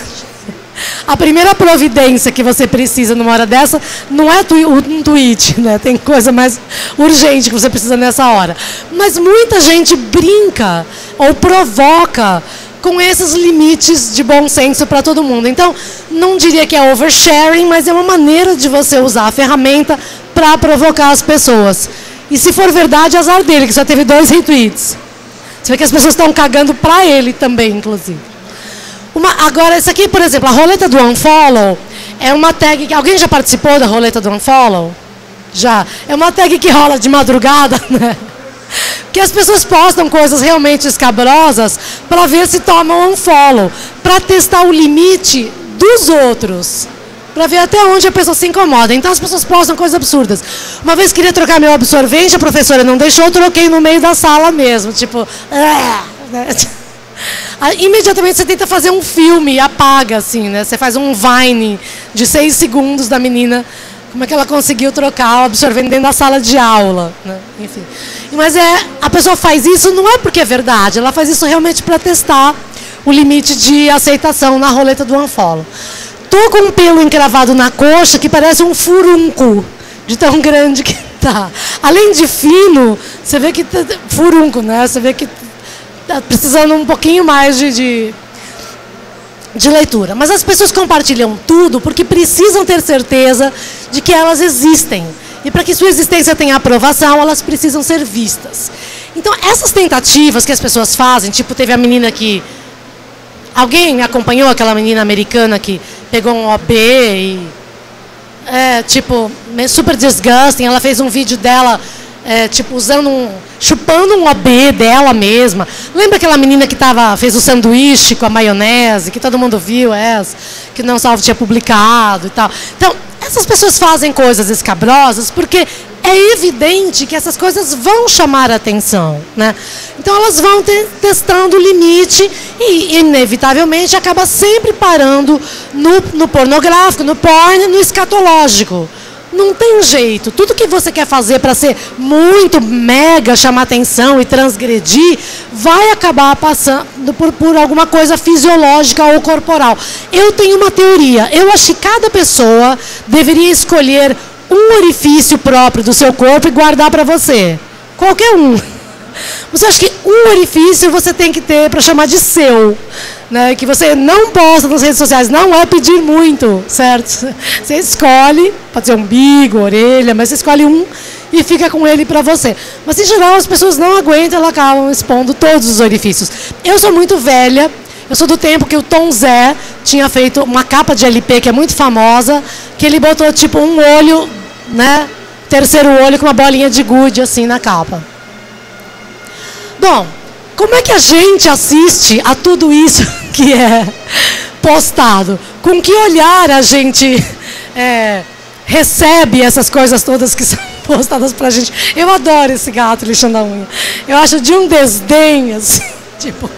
A primeira providência que você precisa numa hora dessa não é um tweet, né? Tem coisa mais urgente que você precisa nessa hora. Mas muita gente brinca ou provoca com esses limites de bom senso para todo mundo. Então, não diria que é oversharing, mas é uma maneira de você usar a ferramenta para provocar as pessoas. E se for verdade, azar dele, que só teve dois retweets. Você vê que as pessoas estão cagando para ele também, inclusive. Uma, agora, essa aqui, por exemplo, a roleta do unfollow é uma tag que... Alguém já participou da roleta do unfollow? Já. É uma tag que rola de madrugada, né? Que as pessoas postam coisas realmente escabrosas para ver se tomam unfollow, para testar o limite dos outros, para ver até onde a pessoa se incomoda. Então as pessoas postam coisas absurdas. Uma vez queria trocar meu absorvente, a professora não deixou, eu troquei no meio da sala mesmo. Tipo, ah, né? Imediatamente você tenta fazer um filme e apaga, assim, né? Você faz um Vine de seis segundos da menina, como é que ela conseguiu trocar o absorvente dentro da sala de aula, né? Enfim. Mas é, a pessoa faz isso não é porque é verdade, ela faz isso realmente para testar o limite de aceitação na roleta do unfollow. Tô com um pelo encravado na coxa que parece um furunco, de tão grande que tá. Além de fino, você vê que... Tá, furunco, né? Você vê que tá precisando um pouquinho mais de, de, de leitura. Mas as pessoas compartilham tudo porque precisam ter certeza de que elas existem. E para que sua existência tenha aprovação, elas precisam ser vistas. Então, essas tentativas que as pessoas fazem, tipo, teve a menina que... Alguém acompanhou aquela menina americana que pegou um O B e, é, tipo, super disgusting. Ela fez um vídeo dela, é, tipo, usando um, chupando um O B dela mesma. Lembra aquela menina que tava, fez o sanduíche com a maionese, que todo mundo viu essa, que não salvo tinha publicado e tal. Então, essas pessoas fazem coisas escabrosas porque é evidente que essas coisas vão chamar a atenção, né? Então elas vão te testando o limite e, inevitavelmente, acaba sempre parando no, no pornográfico, no porn, no escatológico. Não tem jeito. Tudo que você quer fazer para ser muito mega, chamar atenção e transgredir, vai acabar passando por, por alguma coisa fisiológica ou corporal. Eu tenho uma teoria. Eu acho que cada pessoa deveria escolher um orifício próprio do seu corpo e guardar para você. Qualquer um. Você acha que um orifício você tem que ter para chamar de seu, né? Que você não posta nas redes sociais, não é pedir muito, certo? Você escolhe, pode ser umbigo, orelha, mas você escolhe um e fica com ele para você. Mas, em geral, as pessoas não aguentam, elas acabam expondo todos os orifícios. Eu sou muito velha, eu sou do tempo que o Tom Zé tinha feito uma capa de L P que é muito famosa, que ele botou tipo um olho, né? Terceiro olho com uma bolinha de gude assim na capa. Bom, como é que a gente assiste a tudo isso que é postado? Com que olhar a gente é, recebe essas coisas todas que são postadas pra gente? Eu adoro esse gato lixando a unha. Eu acho de um desdém, assim, tipo...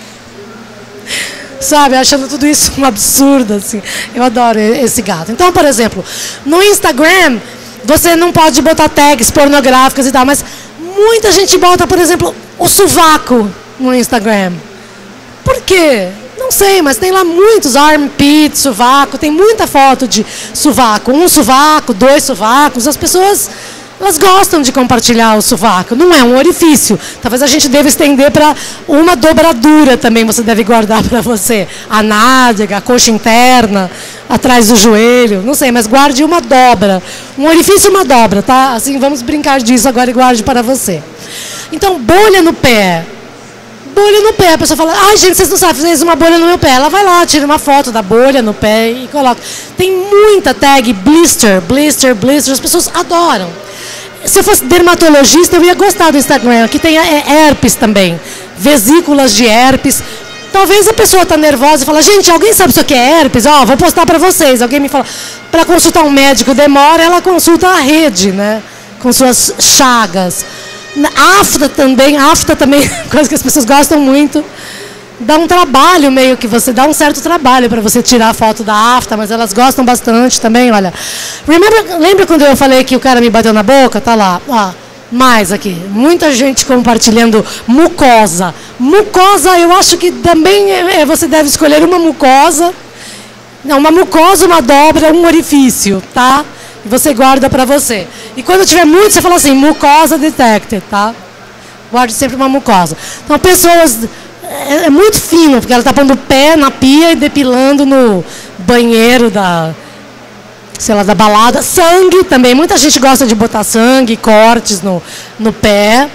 Sabe, achando tudo isso um absurdo, assim. Eu adoro esse gato. Então, por exemplo, no Instagram, você não pode botar tags pornográficas e tal, mas muita gente bota, por exemplo, o sovaco no Instagram. Por quê? Não sei, mas tem lá muitos armpit, sovaco, tem muita foto de sovaco. Um sovaco, dois sovacos, as pessoas... Elas gostam de compartilhar o sovaco. Não é um orifício. Talvez a gente deva estender para uma dobradura também. Você deve guardar para você. A nádega, a coxa interna, atrás do joelho. Não sei, mas guarde uma dobra. Um orifício, uma dobra, tá? Assim, vamos brincar disso agora e guarde para você. Então, bolha no pé. Bolha no pé. A pessoa fala, ai, gente, vocês não sabem, fiz uma bolha no meu pé. Ela vai lá, tira uma foto da bolha no pé e coloca. Tem muita tag blister, blister, blister. As pessoas adoram. Se eu fosse dermatologista, eu ia gostar do Instagram. Aqui tem herpes também. Vesículas de herpes. Talvez a pessoa está nervosa e fala, gente, alguém sabe o que é herpes? Ó, oh, vou postar para vocês. Alguém me fala, para consultar um médico demora, ela consulta a rede, né? Com suas chagas. Afta também, afta também, coisa que as pessoas gostam muito. Dá um trabalho meio que você, dá um certo trabalho para você tirar a foto da afta, mas elas gostam bastante também, olha. Remember, lembra quando eu falei que o cara me bateu na boca? Tá lá, ó, mais aqui. Muita gente compartilhando mucosa. Mucosa, eu acho que também é, você deve escolher uma mucosa. Não, uma mucosa, uma dobra, um orifício, tá? E você guarda para você. E quando tiver muito, você fala assim, mucosa detected, tá? Guarde sempre uma mucosa. Então, pessoas... É muito fino, porque ela está pondo o pé na pia e depilando no banheiro da, sei lá, da balada. Sangue também, muita gente gosta de botar sangue, cortes no, no pé.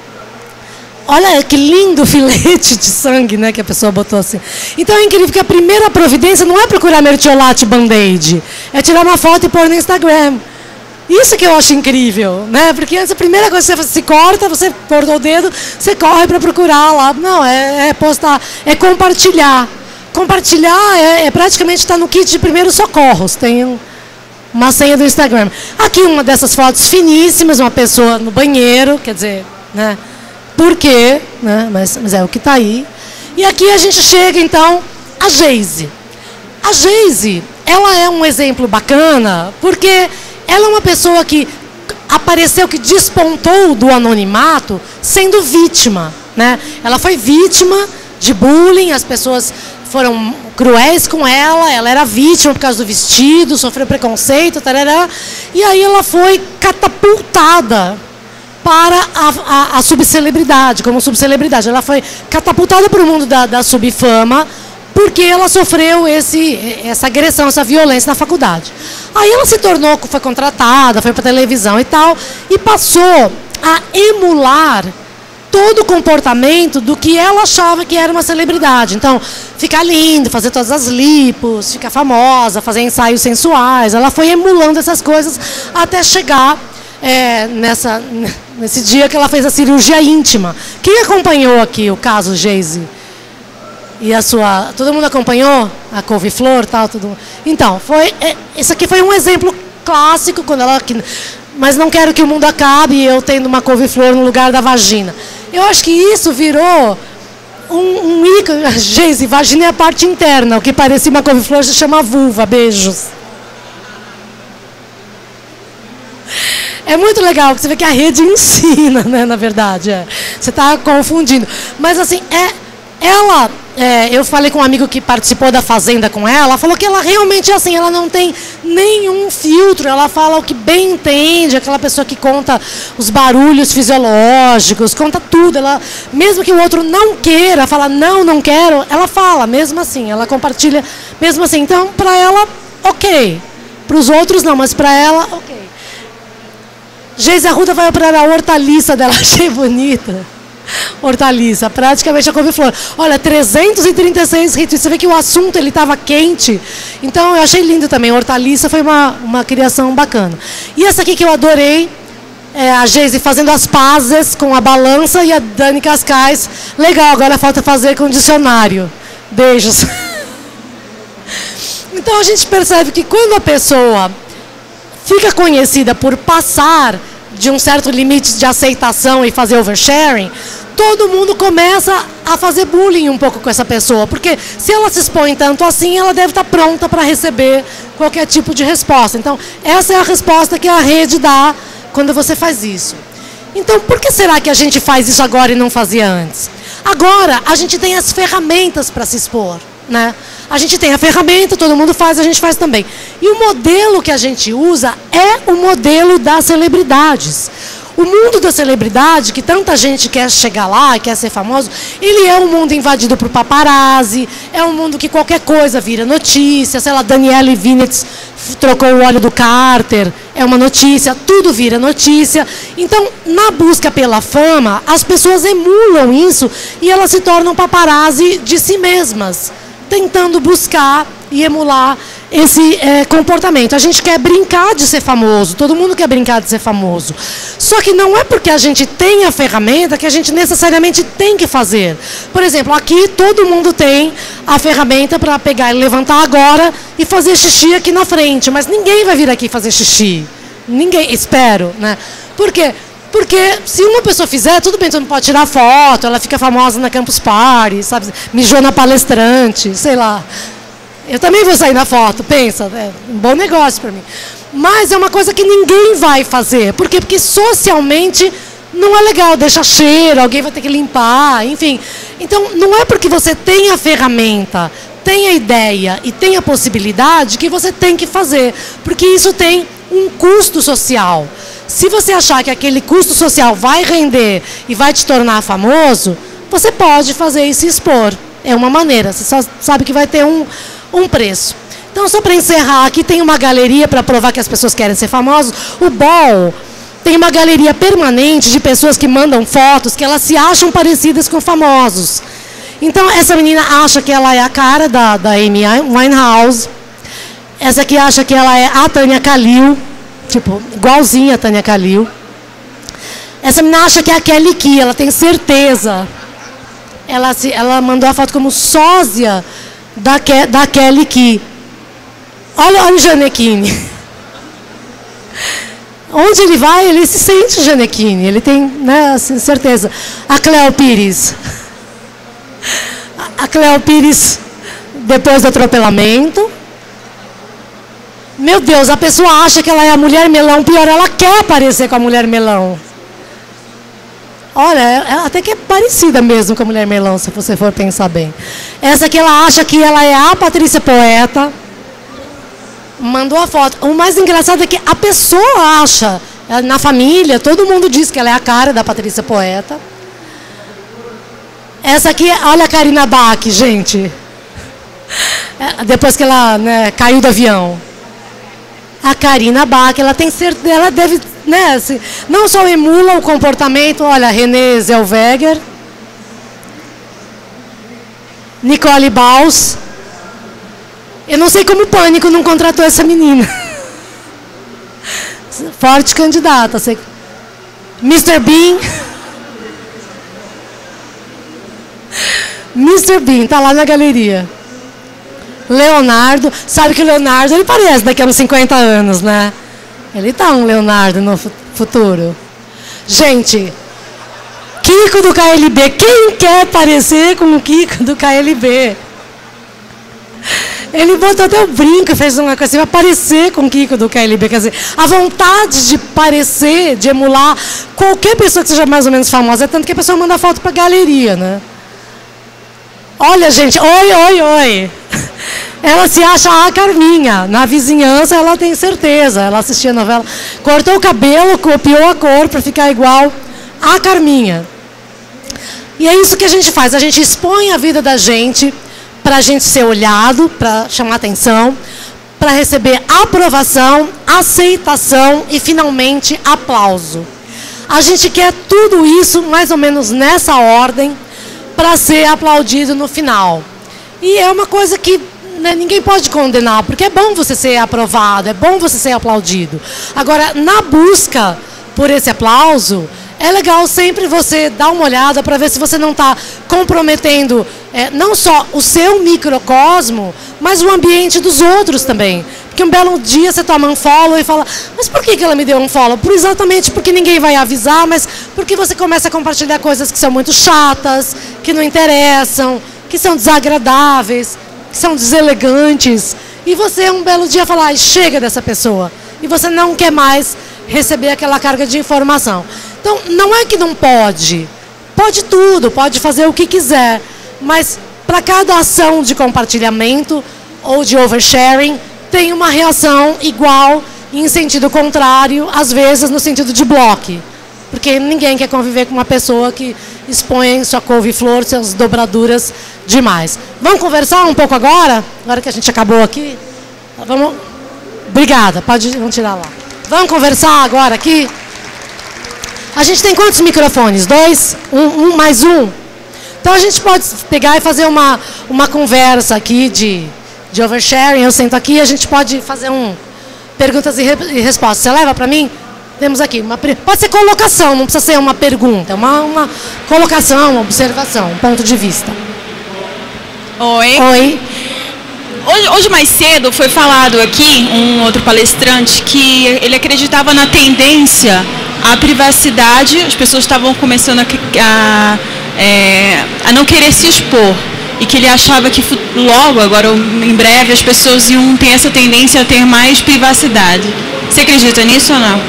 Olha que lindo filete de sangue, né, que a pessoa botou assim. Então é incrível que a primeira providência não é procurar mertiolate band-aid, é tirar uma foto e pôr no Instagram. Isso que eu acho incrível, né? Porque antes a primeira coisa que você se corta, você cortou o dedo, você corre para procurar lá. Não, é, é postar, é compartilhar. Compartilhar é, é praticamente estar no kit de primeiros socorros. Tem um, uma senha do Instagram. Aqui uma dessas fotos finíssimas, uma pessoa no banheiro, quer dizer, né? Por quê? Né? Mas, mas é o que está aí. E aqui a gente chega, então, a Geise. A Geise, ela é um exemplo bacana, porque... Ela é uma pessoa que apareceu, que despontou do anonimato sendo vítima, né? Ela foi vítima de bullying, as pessoas foram cruéis com ela, ela era vítima por causa do vestido, sofreu preconceito, tarará, e aí ela foi catapultada para a, a, a subcelebridade, como subcelebridade. Ela foi catapultada para o mundo da, da subfama, porque ela sofreu esse, essa agressão, essa violência na faculdade. Aí ela se tornou, foi contratada, foi para a televisão e tal, e passou a emular todo o comportamento do que ela achava que era uma celebridade. Então, ficar lindo, fazer todas as lipos, ficar famosa, fazer ensaios sensuais. Ela foi emulando essas coisas até chegar é, nessa, nesse dia que ela fez a cirurgia íntima. Quem acompanhou aqui o caso Geise? E a sua... Todo mundo acompanhou? A couve-flor e tal? Tudo. Então, foi, é, esse aqui foi um exemplo clássico, quando ela... Mas não quero que o mundo acabe eu tendo uma couve-flor no lugar da vagina. Eu acho que isso virou um, um ícone. Geise, vagina é a parte interna. O que parecia uma couve-flor se chama vulva. Beijos. É muito legal, porque você vê que a rede ensina, né, na verdade. É. Você está confundindo. Mas, assim, é... Ela, é, eu falei com um amigo que participou da Fazenda com ela, ela falou que ela realmente é assim, ela não tem nenhum filtro, ela fala o que bem entende, aquela pessoa que conta os barulhos fisiológicos, conta tudo, ela, mesmo que o outro não queira, fala não, não quero, ela fala, mesmo assim, ela compartilha, mesmo assim, então para ela, ok, para os outros não, mas para ela, ok. Geise Arruda vai operar a hortaliça dela, achei bonita. Hortaliça, praticamente a couve-flor. Olha, trezentos e trinta e seis retweets. Você vê que o assunto ele estava quente. Então eu achei lindo também. Hortaliça foi uma, uma criação bacana. E essa aqui que eu adorei, é a Geise fazendo as pazes com a balança e a Dani Cascais. Legal, agora falta fazer com o dicionário. Beijos. Então a gente percebe que quando a pessoa fica conhecida por passar de um certo limite de aceitação e fazer oversharing, todo mundo começa a fazer bullying um pouco com essa pessoa, porque se ela se expõe tanto assim, ela deve estar pronta para receber qualquer tipo de resposta. Então, essa é a resposta que a rede dá quando você faz isso. Então, por que será que a gente faz isso agora e não fazia antes? Agora, a gente tem as ferramentas para se expor, né? A gente tem a ferramenta, todo mundo faz, a gente faz também. E o modelo que a gente usa é o modelo das celebridades. O mundo da celebridade, que tanta gente quer chegar lá, quer ser famoso, ele é um mundo invadido por paparazzi, é um mundo que qualquer coisa vira notícia, sei lá, Danielle Vinitz trocou o óleo do Carter, é uma notícia, tudo vira notícia. Então, na busca pela fama, as pessoas emulam isso e elas se tornam paparazzi de si mesmas, tentando buscar e emular esse é, comportamento. A gente quer brincar de ser famoso, todo mundo quer brincar de ser famoso. Só que não é porque a gente tem a ferramenta que a gente necessariamente tem que fazer. Por exemplo, aqui todo mundo tem a ferramenta para pegar e levantar agora e fazer xixi aqui na frente, mas ninguém vai vir aqui fazer xixi. Ninguém, espero, né? Por quê? Porque se uma pessoa fizer, tudo bem, tu não pode tirar foto, ela fica famosa na Campus Party, sabe? Mijou na palestrante, sei lá. Eu também vou sair na foto, pensa, é um bom negócio para mim. Mas é uma coisa que ninguém vai fazer. Por quê? Porque socialmente não é legal, deixa cheiro, alguém vai ter que limpar, enfim. Então, não é porque você tem a ferramenta, tem a ideia e tem a possibilidade que você tem que fazer. Porque isso tem um custo social. Se você achar que aquele custo social vai render e vai te tornar famoso, você pode fazer e se expor. É uma maneira, você só sabe que vai ter um... um preço. Então, só para encerrar, aqui tem uma galeria para provar que as pessoas querem ser famosas. O Ball tem uma galeria permanente de pessoas que mandam fotos que elas se acham parecidas com famosos. Então, essa menina acha que ela é a cara da, da Amy Winehouse. Essa aqui acha que ela é a Tânia Kalil, tipo, igualzinha a Tânia Kalil. Essa menina acha que é a Kelly Key, ela tem certeza. Ela, se, ela mandou a foto como sósia Da, Ke, da Kelly Key. Olha, olha o Gianecchini. Onde ele vai, ele se sente o Gianecchini. Ele tem, né, assim, certeza. A Cleo Pires. A Cleo Pires, depois do atropelamento. Meu Deus, a pessoa acha que ela é a mulher melão. Pior, ela quer parecer com a mulher melão. Olha, ela até que é parecida mesmo com a mulher melão, se você for pensar bem. Essa aqui, ela acha que ela é a Patrícia Poeta. Mandou a foto. O mais engraçado é que a pessoa acha, na família, todo mundo diz que ela é a cara da Patrícia Poeta. Essa aqui, olha a Karina Bach, gente. Depois que ela, né, caiu do avião. A Karina Bach, ela tem certeza, ela deve, né, assim, não só emula o comportamento, olha, Renée Zellweger, Nicole Baus. Eu não sei como o Pânico não contratou essa menina. Forte candidata. Sei. mister Bean. mister Bean, tá lá na galeria. Leonardo, sabe que o Leonardo, ele parece daqui a uns cinquenta anos, né? Ele tá um Leonardo no futuro. Gente, Kiko do K L B, quem quer parecer com o Kiko do K L B? Ele botou até o brinco, fez uma coisa assim, vai parecer com o Kiko do K L B. Quer dizer, a vontade de parecer, de emular qualquer pessoa que seja mais ou menos famosa, é tanto que a pessoa manda foto pra galeria, né? Olha, gente, oi, oi, oi. Ela se acha a Carminha. Na vizinhança, ela tem certeza. Ela assistia a novela, cortou o cabelo, copiou a cor para ficar igual a Carminha. E é isso que a gente faz. A gente expõe a vida da gente para a gente ser olhado, para chamar atenção, para receber aprovação, aceitação e, finalmente, aplauso. A gente quer tudo isso, mais ou menos nessa ordem, para ser aplaudido no final. E é uma coisa que, né, ninguém pode condenar, porque é bom você ser aprovado, é bom você ser aplaudido. Agora, na busca por esse aplauso, é legal sempre você dar uma olhada para ver se você não está comprometendo é, não só o seu microcosmo, mas o ambiente dos outros também. Porque um belo dia você toma um follow e fala, mas por que que ela me deu um follow? Por exatamente porque ninguém vai avisar, mas porque você começa a compartilhar coisas que são muito chatas, que não interessam, que são desagradáveis, que são deselegantes. E você um belo dia fala, ai, chega dessa pessoa. E você não quer mais receber aquela carga de informação. Então, não é que não pode. pode tudo, pode fazer o que quiser, mas para cada ação de compartilhamento ou de oversharing, tem uma reação igual e em sentido contrário, às vezes no sentido de bloque. Porque ninguém quer conviver com uma pessoa que expõe sua couve-flor, suas dobraduras demais. Vamos conversar um pouco agora? Agora que a gente acabou aqui? Vamos... Obrigada, pode vamos tirar lá. Vamos conversar agora aqui? A gente tem quantos microfones? Dois? Um, um mais um? Então a gente pode pegar e fazer uma, uma conversa aqui de, de oversharing. Eu sento aqui e a gente pode fazer um perguntas e, re, e respostas. Você leva para mim? Temos aqui uma... Pode ser colocação, não precisa ser uma pergunta. Uma, uma colocação, uma observação, um ponto de vista. Oi. Oi. Hoje, hoje mais cedo foi falado aqui, um outro palestrante, que ele acreditava na tendência à privacidade. As pessoas estavam começando a... a É, a não querer se expor, e que ele achava que logo, agora em breve, as pessoas iam ter essa tendência a ter mais privacidade. Você acredita nisso ou não?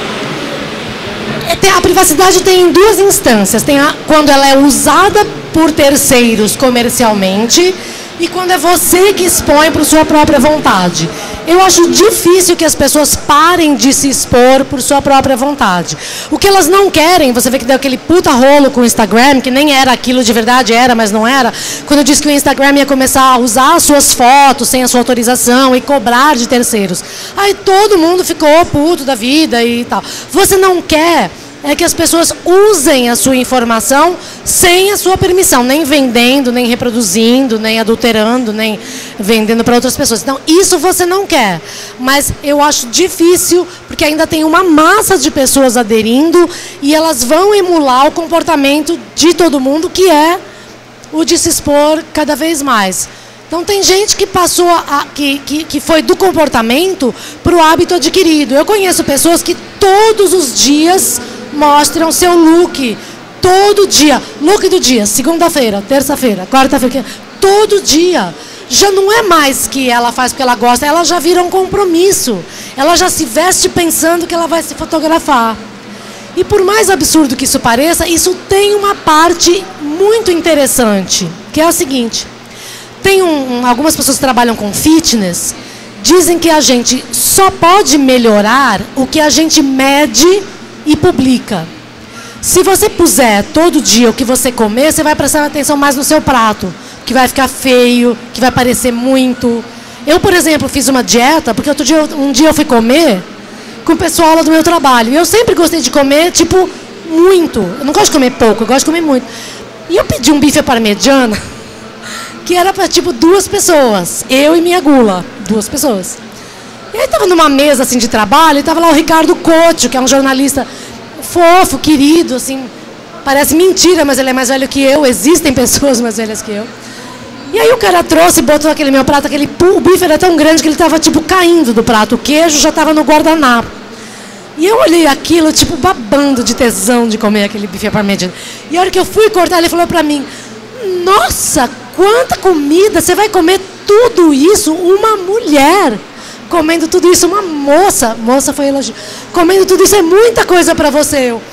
A privacidade tem duas instâncias. Tem a, quando ela é usada por terceiros comercialmente e quando é você que expõe por sua própria vontade. Eu acho difícil que as pessoas parem de se expor por sua própria vontade. O que elas não querem, você vê que deu aquele puta rolo com o Instagram, que nem era aquilo de verdade, era, mas não era, quando disse que o Instagram ia começar a usar suas fotos sem a sua autorização e cobrar de terceiros. Aí todo mundo ficou puto da vida e tal. Você não quer é que as pessoas usem a sua informação sem a sua permissão, nem vendendo, nem reproduzindo, nem adulterando, nem vendendo para outras pessoas. Então, isso você não quer. Mas eu acho difícil, porque ainda tem uma massa de pessoas aderindo e elas vão emular o comportamento de todo mundo, que é o de se expor cada vez mais. Então, tem gente que passou, a, que, que, que foi do comportamento para o hábito adquirido. Eu conheço pessoas que todos os dias mostram seu look, todo dia, look do dia, segunda-feira, terça-feira, quarta-feira, todo dia. Já não é mais que ela faz porque ela gosta, ela já vira um compromisso. Ela já se veste pensando que ela vai se fotografar. E por mais absurdo que isso pareça, isso tem uma parte muito interessante, que é a seguinte. Tem um, um, algumas pessoas que trabalham com fitness, dizem que a gente só pode melhorar o que a gente mede e publica. Se você puser todo dia o que você comer, você vai prestar atenção mais no seu prato, que vai ficar feio, que vai parecer muito. Eu, por exemplo, fiz uma dieta, porque outro dia, um dia eu fui comer com o pessoal lá do meu trabalho. E eu sempre gostei de comer, tipo, muito. Eu não gosto de comer pouco, eu gosto de comer muito. E eu pedi um bife à parmegiana, que era para, tipo, duas pessoas. Eu e minha gula, duas pessoas. E aí estava numa mesa assim de trabalho e estava lá o Ricardo Couto, que é um jornalista fofo, querido, assim, parece mentira, mas ele é mais velho que eu, existem pessoas mais velhas que eu. E aí o cara trouxe e botou aquele meu prato, aquele, o bife era tão grande que ele estava tipo caindo do prato, o queijo já estava no guardanapo. E eu olhei aquilo, tipo, babando de tesão de comer aquele bife à parmegiana. E a hora que eu fui cortar, ele falou para mim, nossa, quanta comida, você vai comer tudo isso? Uma mulher comendo tudo isso, uma moça, moça foi elogio, comendo tudo isso é muita coisa para você. Eu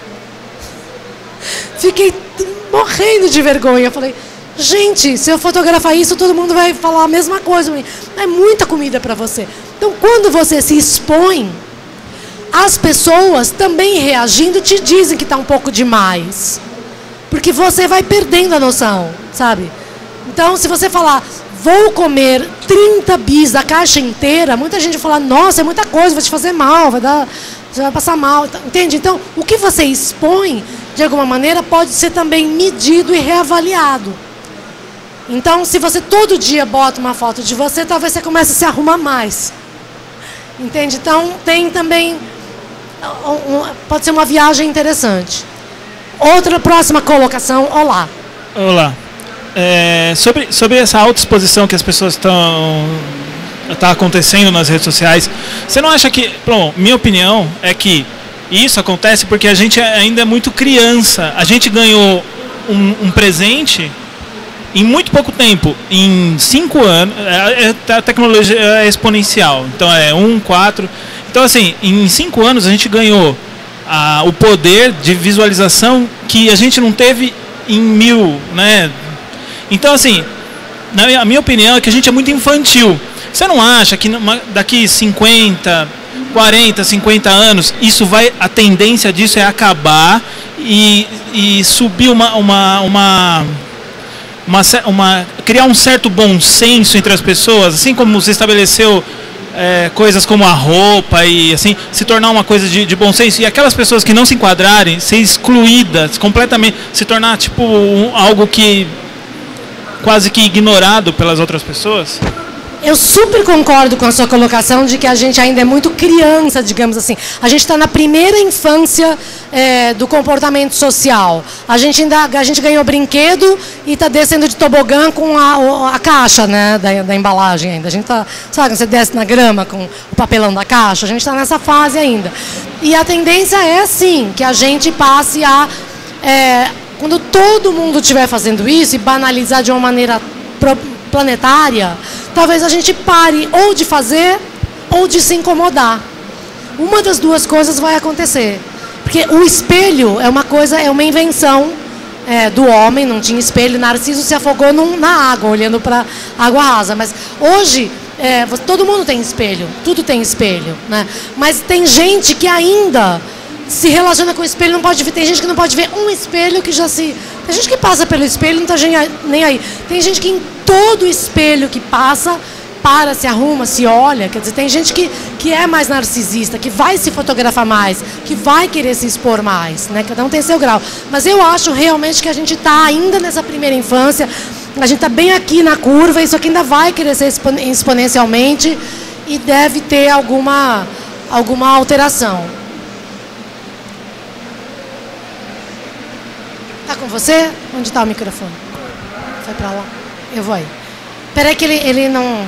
fiquei morrendo de vergonha. Eu falei, gente, se eu fotografar isso, todo mundo vai falar a mesma coisa. É muita comida para você. Então, quando você se expõe, as pessoas também reagindo te dizem que está um pouco demais. Porque você vai perdendo a noção, sabe? Então, se você falar, vou comer trinta bis da caixa inteira, muita gente vai falar, nossa, é muita coisa, vai te fazer mal, vai dar, você vai passar mal, entende? Então, o que você expõe, de alguma maneira, pode ser também medido e reavaliado. Então, se você todo dia bota uma foto de você, talvez você comece a se arrumar mais. Entende? Então, tem também, pode ser uma viagem interessante. Outra próxima colocação, olá. Olá. É, sobre, sobre essa autoexposição que as pessoas estão tá acontecendo nas redes sociais, você não acha que, bom, minha opinião é que isso acontece porque a gente ainda é muito criança. A gente ganhou um, um presente em muito pouco tempo, em cinco anos, a tecnologia é exponencial, então é um, quatro, então assim, em cinco anos a gente ganhou a, o poder de visualização que a gente não teve em mil, né? Então, assim, na minha opinião é que a gente é muito infantil. Você não acha que numa, daqui cinquenta, quarenta, cinquenta anos, isso vai, a tendência disso é acabar e, e subir uma, uma, uma, uma, uma... criar um certo bom senso entre as pessoas, assim como você estabeleceu é, coisas como a roupa e assim, se tornar uma coisa de, de bom senso, e aquelas pessoas que não se enquadrarem, ser excluídas completamente, se tornar tipo um, algo que quase que ignorado pelas outras pessoas? Eu super concordo com a sua colocação de que a gente ainda é muito criança, digamos assim. A gente está na primeira infância é, do comportamento social. A gente ainda a gente ganhou brinquedo e está descendo de tobogã com a, a caixa, né, da, da embalagem ainda. A gente tá, sabe, você desce na grama com o papelão da caixa. A gente está nessa fase ainda. E a tendência é, sim, que a gente passe a... É, quando todo mundo estiver fazendo isso e banalizar de uma maneira pro, planetária, talvez a gente pare ou de fazer ou de se incomodar. Uma das duas coisas vai acontecer. Porque o espelho é uma coisa, é uma invenção é, do homem, não tinha espelho. Narciso se afogou num, na água, olhando para a água rasa. Mas hoje, é, todo mundo tem espelho, tudo tem espelho, né? Mas tem gente que ainda se relaciona com o espelho, não pode ver. Tem gente que não pode ver um espelho que já se... Tem gente que passa pelo espelho e não está nem aí. Tem gente que em todo espelho que passa, para, se arruma, se olha. Quer dizer, tem gente que, que é mais narcisista, que vai se fotografar mais, que vai querer se expor mais, né? Cada um tem seu grau. Mas eu acho realmente que a gente está ainda nessa primeira infância, a gente está bem aqui na curva, isso aqui ainda vai crescer exponencialmente e deve ter alguma, alguma alteração. Tá com você? Onde está o microfone? Vai para lá. Eu vou aí. Peraí que ele, ele não...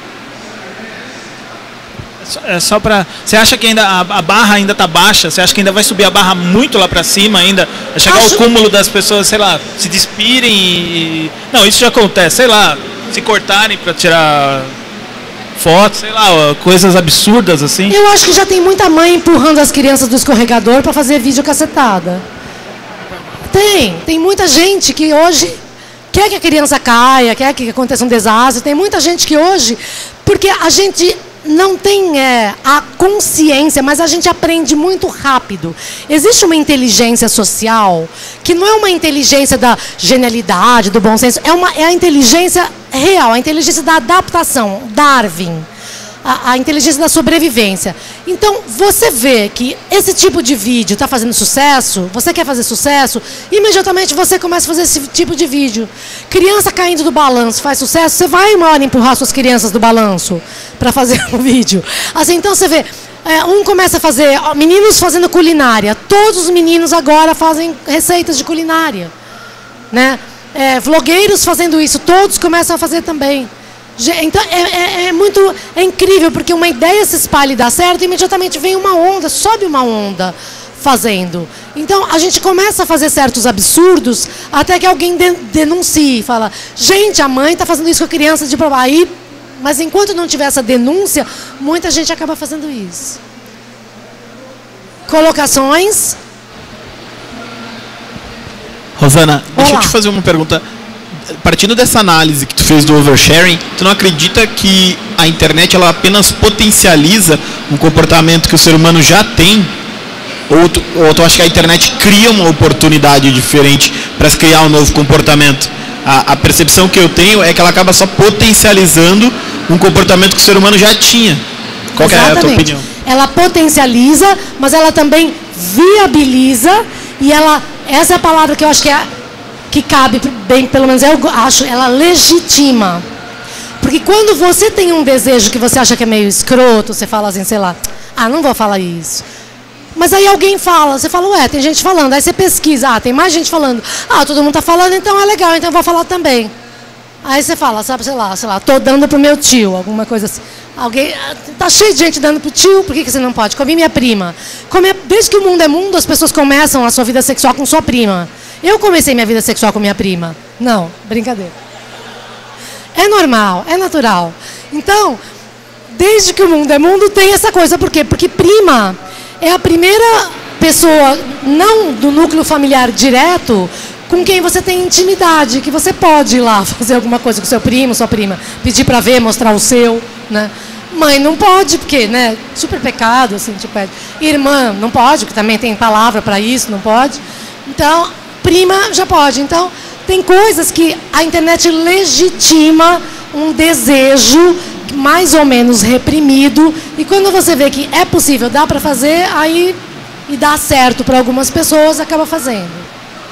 É só para... Você acha que ainda a, a barra ainda está baixa? Você acha que ainda vai subir a barra muito lá para cima ainda? Vai chegar Acho... ao cúmulo das pessoas, sei lá, se despirem e... Não, isso já acontece, sei lá, se cortarem para tirar fotos, sei lá, coisas absurdas assim. Eu acho que já tem muita mãe empurrando as crianças do escorregador para fazer vídeo cacetada. Tem, tem muita gente que hoje quer que a criança caia, quer que aconteça um desastre. Tem muita gente que hoje, porque a gente não tem é, a consciência, mas a gente aprende muito rápido. Existe uma inteligência social que não é uma inteligência da genialidade, do bom senso, é, uma, é a inteligência real, a inteligência da adaptação, Darwin. A, a inteligência da sobrevivência. Então, você vê que esse tipo de vídeo está fazendo sucesso, você quer fazer sucesso, imediatamente você começa a fazer esse tipo de vídeo. Criança caindo do balanço faz sucesso, você vai uma hora empurrar suas crianças do balanço para fazer um vídeo. Assim, então você vê, é, um começa a fazer, ó, meninos fazendo culinária, todos os meninos agora fazem receitas de culinária, né? É, vlogueiros fazendo isso, todos começam a fazer também. Então é, é, é muito é incrível, porque uma ideia se espalha e dá certo, e imediatamente vem uma onda, sobe uma onda fazendo. Então a gente começa a fazer certos absurdos até que alguém de, denuncie, fala, gente, a mãe está fazendo isso com a criança de provar. Aí, mas enquanto não tiver essa denúncia, muita gente acaba fazendo isso. Colocações? Rosana, deixa Olá. eu te fazer uma pergunta. Partindo dessa análise que tu fez do oversharing, tu não acredita que a internet ela apenas potencializa um comportamento que o ser humano já tem? Ou tu, ou tu acha que a internet cria uma oportunidade diferente para se criar um novo comportamento? A, a percepção que eu tenho é que ela acaba só potencializando um comportamento que o ser humano já tinha. Qual que é a tua opinião? Ela potencializa, mas ela também viabiliza, e ela, essa é a palavra que eu acho que é que cabe bem, pelo menos eu acho, ela legitima. Porque quando você tem um desejo que você acha que é meio escroto, você fala assim, sei lá, ah, não vou falar isso. Mas aí alguém fala, você fala, ué, tem gente falando. Aí você pesquisa, ah, tem mais gente falando. Ah, todo mundo tá falando, então é legal, então eu vou falar também. Aí você fala, sabe, sei lá, sei lá, tô dando pro meu tio, alguma coisa assim. Alguém, tá cheio de gente dando pro tio, por que, que você não pode? Comi minha prima. Come, desde que o mundo é mundo, as pessoas começam a sua vida sexual com sua prima. Eu comecei minha vida sexual com minha prima. Não, brincadeira. É normal, é natural. Então, desde que o mundo é mundo, tem essa coisa. Por quê? Porque prima é a primeira pessoa, não do núcleo familiar direto, com quem você tem intimidade, que você pode ir lá fazer alguma coisa com seu primo, sua prima, pedir para ver, mostrar o seu, né? Mãe não pode, porque, né, super pecado, assim, tipo, é. Irmã não pode, porque também tem palavra para isso, não pode. Então, prima já pode. Então, tem coisas que a internet legitima um desejo mais ou menos reprimido, e quando você vê que é possível, dá para fazer, aí, e dá certo para algumas pessoas, acaba fazendo.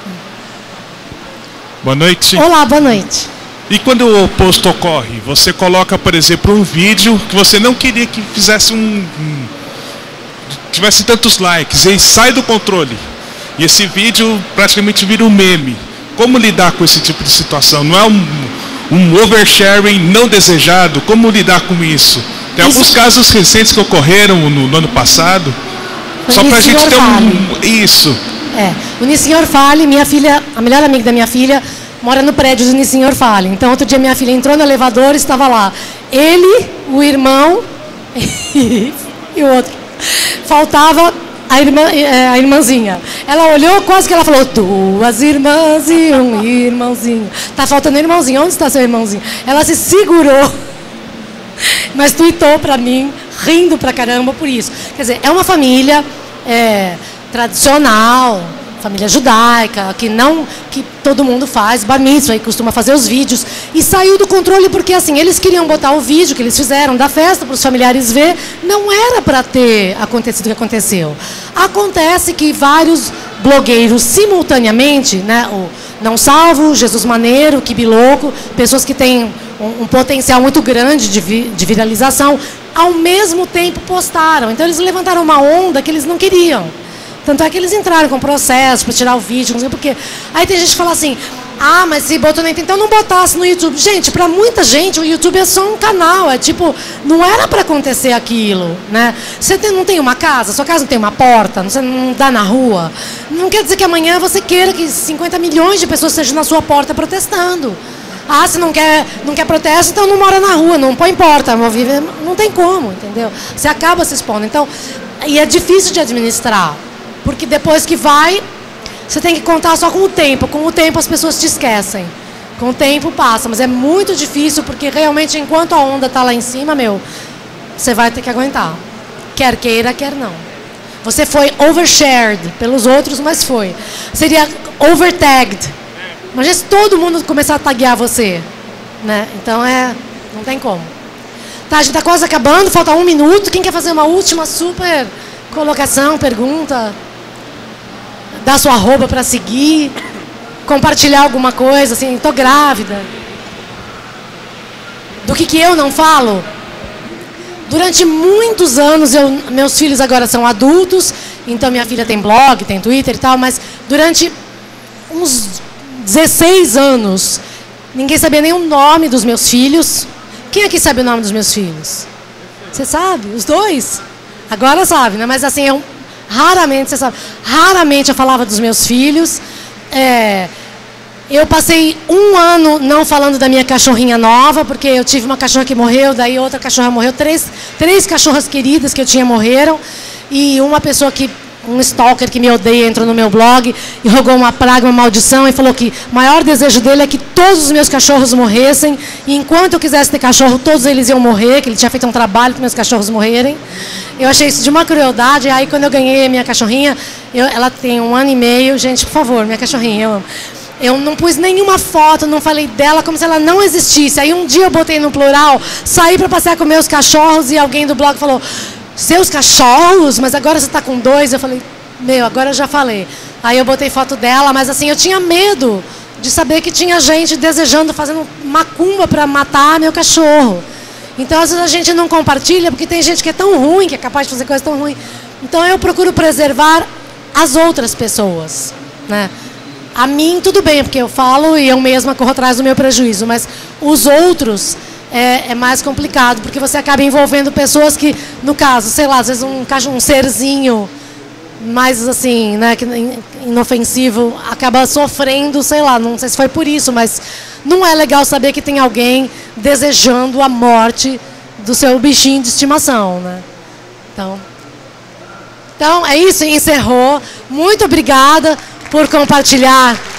Boa noite. Olá, boa noite. E quando o oposto ocorre, você coloca, por exemplo, um vídeo que você não queria que fizesse um, um tivesse tantos likes, e sai do controle. E esse vídeo praticamente vira um meme. Como lidar com esse tipo de situação? Não é um, um oversharing não desejado? Como lidar com isso? Tem isso. Alguns casos recentes que ocorreram no, no ano passado. Foi só pra gente ter um... Isso. É, o Nissenhor Fale, minha filha, a melhor amiga da minha filha, mora no prédio do Nissenhor Fale. Então, outro dia minha filha entrou no elevador e estava lá. Ele, o irmão e o outro. Faltava a, irmã, a irmãzinha. Ela olhou, quase que ela falou, duas irmãs e um irmãozinho. Tá faltando irmãozinho, onde está seu irmãozinho? Ela se segurou, mas tuitou para mim, rindo pra caramba por isso. Quer dizer, é uma família... É, tradicional, família judaica, que não, que todo mundo faz, bar mitzvah, e costuma fazer os vídeos, e saiu do controle porque assim, eles queriam botar o vídeo que eles fizeram da festa para os familiares ver, não era para ter acontecido o que aconteceu. Acontece que vários blogueiros simultaneamente, né, o Não Salvo, Jesus Maneiro, Kibiloco, pessoas que têm um, um potencial muito grande de, vi, de viralização, ao mesmo tempo postaram. Então eles levantaram uma onda que eles não queriam. Tanto é que eles entraram com processo para tirar o vídeo, não sei porquê. Aí tem gente que fala assim, ah, mas se botou na internet, então não botasse no YouTube. Gente, para muita gente o YouTube é só um canal, é tipo, não era para acontecer aquilo, né? Você tem, não tem uma casa, sua casa não tem uma porta, você não dá na rua. Não quer dizer que amanhã você queira que cinquenta milhões de pessoas estejam na sua porta protestando. Ah, se não quer, não quer protesto, então não mora na rua, não põe porta, não, vive, não tem como, entendeu? Você acaba se expondo. Então, e é difícil de administrar. Porque depois que vai, você tem que contar só com o tempo. Com o tempo as pessoas te esquecem. Com o tempo passa. Mas é muito difícil, porque realmente enquanto a onda está lá em cima, meu, você vai ter que aguentar. Quer queira, quer não. Você foi overshared pelos outros, mas foi. Seria overtagged. Imagina se todo mundo começar a taguear você. Né? Então é, não tem como. Tá, a gente está quase acabando, falta um minuto. Quem quer fazer uma última super colocação, pergunta? Dar sua arroba para seguir, compartilhar alguma coisa, assim, tô grávida. Do que que eu não falo? Durante muitos anos, eu, meus filhos agora são adultos, então minha filha tem blog, tem Twitter e tal, mas durante uns dezesseis anos, ninguém sabia nem o nome dos meus filhos. Quem aqui sabe o nome dos meus filhos? Você sabe? Os dois? Agora sabe, né? Mas assim, é um... Raramente, você sabe, raramente eu falava dos meus filhos. É, eu passei um ano não falando da minha cachorrinha nova, porque eu tive uma cachorra que morreu, daí outra cachorra morreu, três, três cachorras queridas que eu tinha morreram, e uma pessoa que, um stalker que me odeia, entrou no meu blog e rogou uma praga, uma maldição, e falou que o maior desejo dele é que todos os meus cachorros morressem, e enquanto eu quisesse ter cachorro, todos eles iam morrer, que ele tinha feito um trabalho para meus cachorros morrerem. Eu achei isso de uma crueldade. Aí quando eu ganhei a minha cachorrinha, eu, ela tem um ano e meio, gente, por favor, minha cachorrinha, eu amo. Eu não pus nenhuma foto, não falei dela como se ela não existisse. Aí um dia eu botei no plural, saí para passear com meus cachorros e alguém do blog falou, seus cachorros? Mas agora você está com dois? Eu falei, meu, agora eu já falei. Aí eu botei foto dela, mas assim, eu tinha medo de saber que tinha gente desejando, fazendo macumba para matar meu cachorro. Então, às vezes a gente não compartilha, porque tem gente que é tão ruim, que é capaz de fazer coisa tão ruim. Então, eu procuro preservar as outras pessoas, né? A mim, tudo bem, porque eu falo e eu mesma corro atrás do meu prejuízo, mas os outros é, é mais complicado, porque você acaba envolvendo pessoas que, no caso, sei lá, às vezes um, um serzinho mais, assim, né, inofensivo, acaba sofrendo, sei lá, não sei se foi por isso, mas não é legal saber que tem alguém desejando a morte do seu bichinho de estimação, né? Então, então é isso, encerrou. Muito obrigada por compartilhar